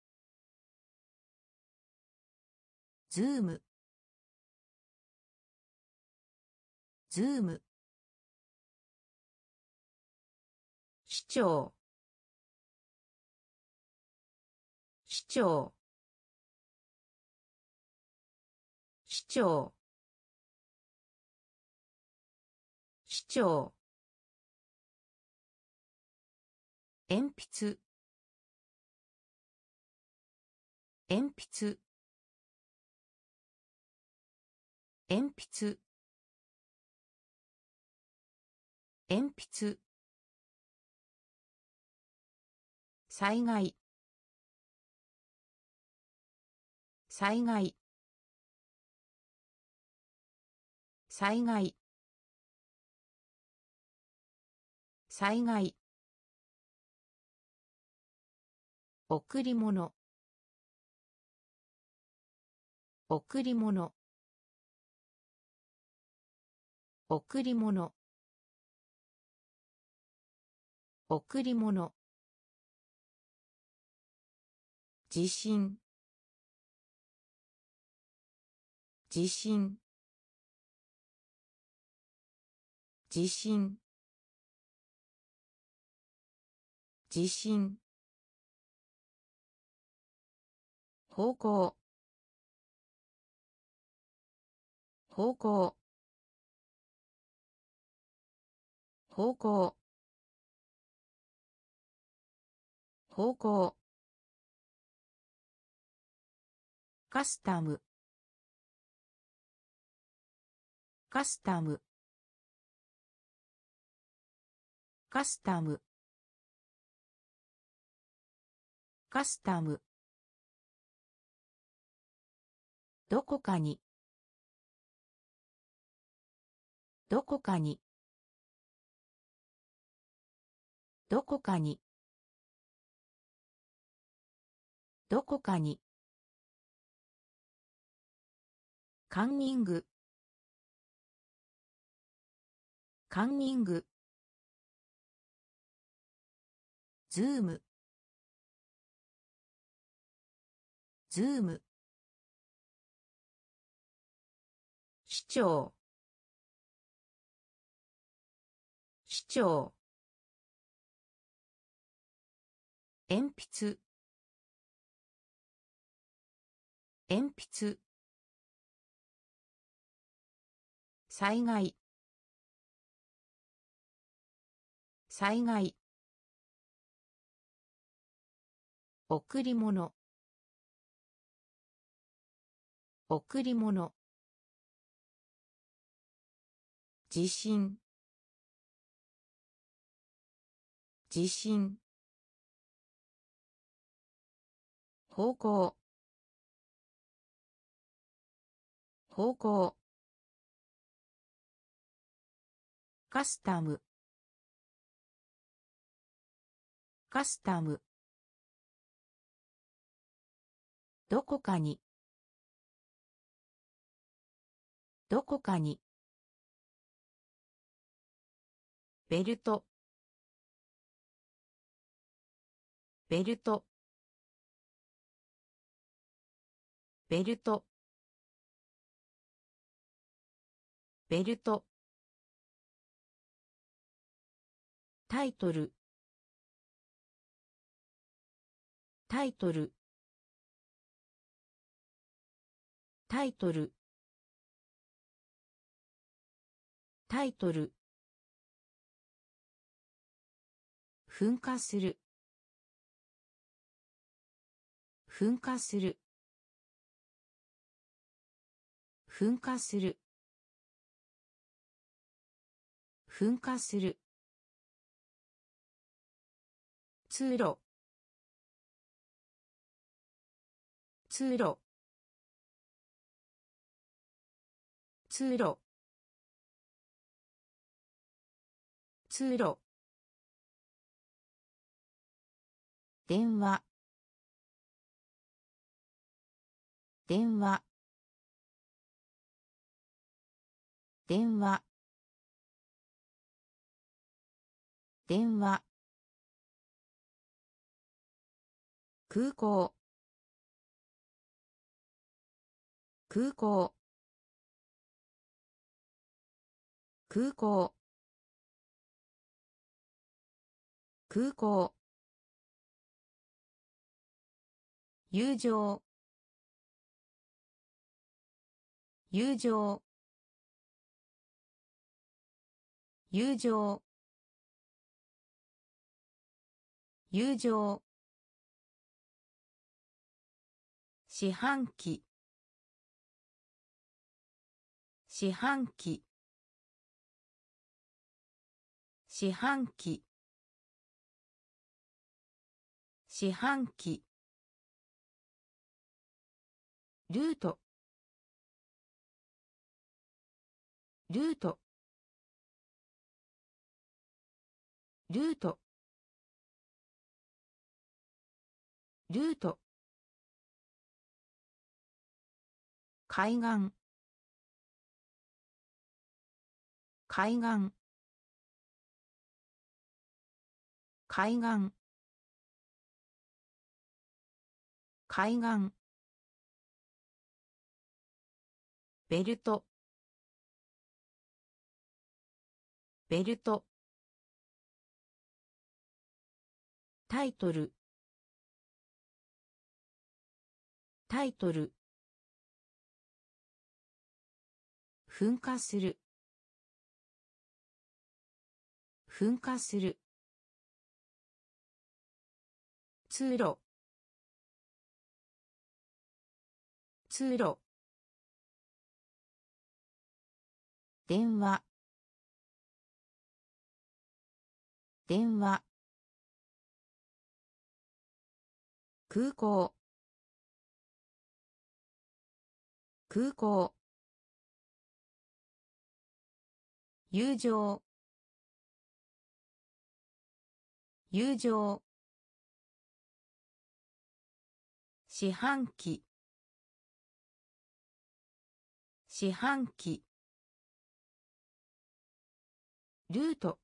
ズームズーム市長市長市長市長鉛筆鉛筆鉛筆鉛筆、災害、災害、災害、災害、贈り物、贈り物、贈り物、贈り物、地震、地震、地震、地震、方向、方向、方向、方向、カスタム、カスタム、カスタム、カスタム、どこかに、どこかに、どこかに、どこかに、カンニング、カンニング、ズーム、ズーム、市長、市長、鉛筆、鉛筆、災害、災害、贈り物、贈り物、地震、地震、方向、方向、カスタム、カスタム、どこかに、どこかに、ベルト、ベルト、ベルト、ベルト、タイトル、タイトル、タイトル、タイトル、噴火する、噴火する、噴火する、噴火する、通路、通路、通路、通路、電話、電話、電話、電話、空港、空港、空港、空港、友情、友情、友情、友情、四半期、四半期、 四半期四半期ルートルートルートルート海岸海岸海岸海岸ベルトベルトタイトルタイトル噴火する噴火する通路通路電話電話空港空港友情友情四半期四半期ルート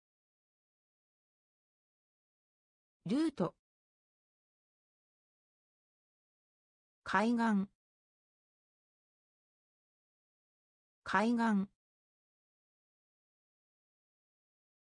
ルート海岸海岸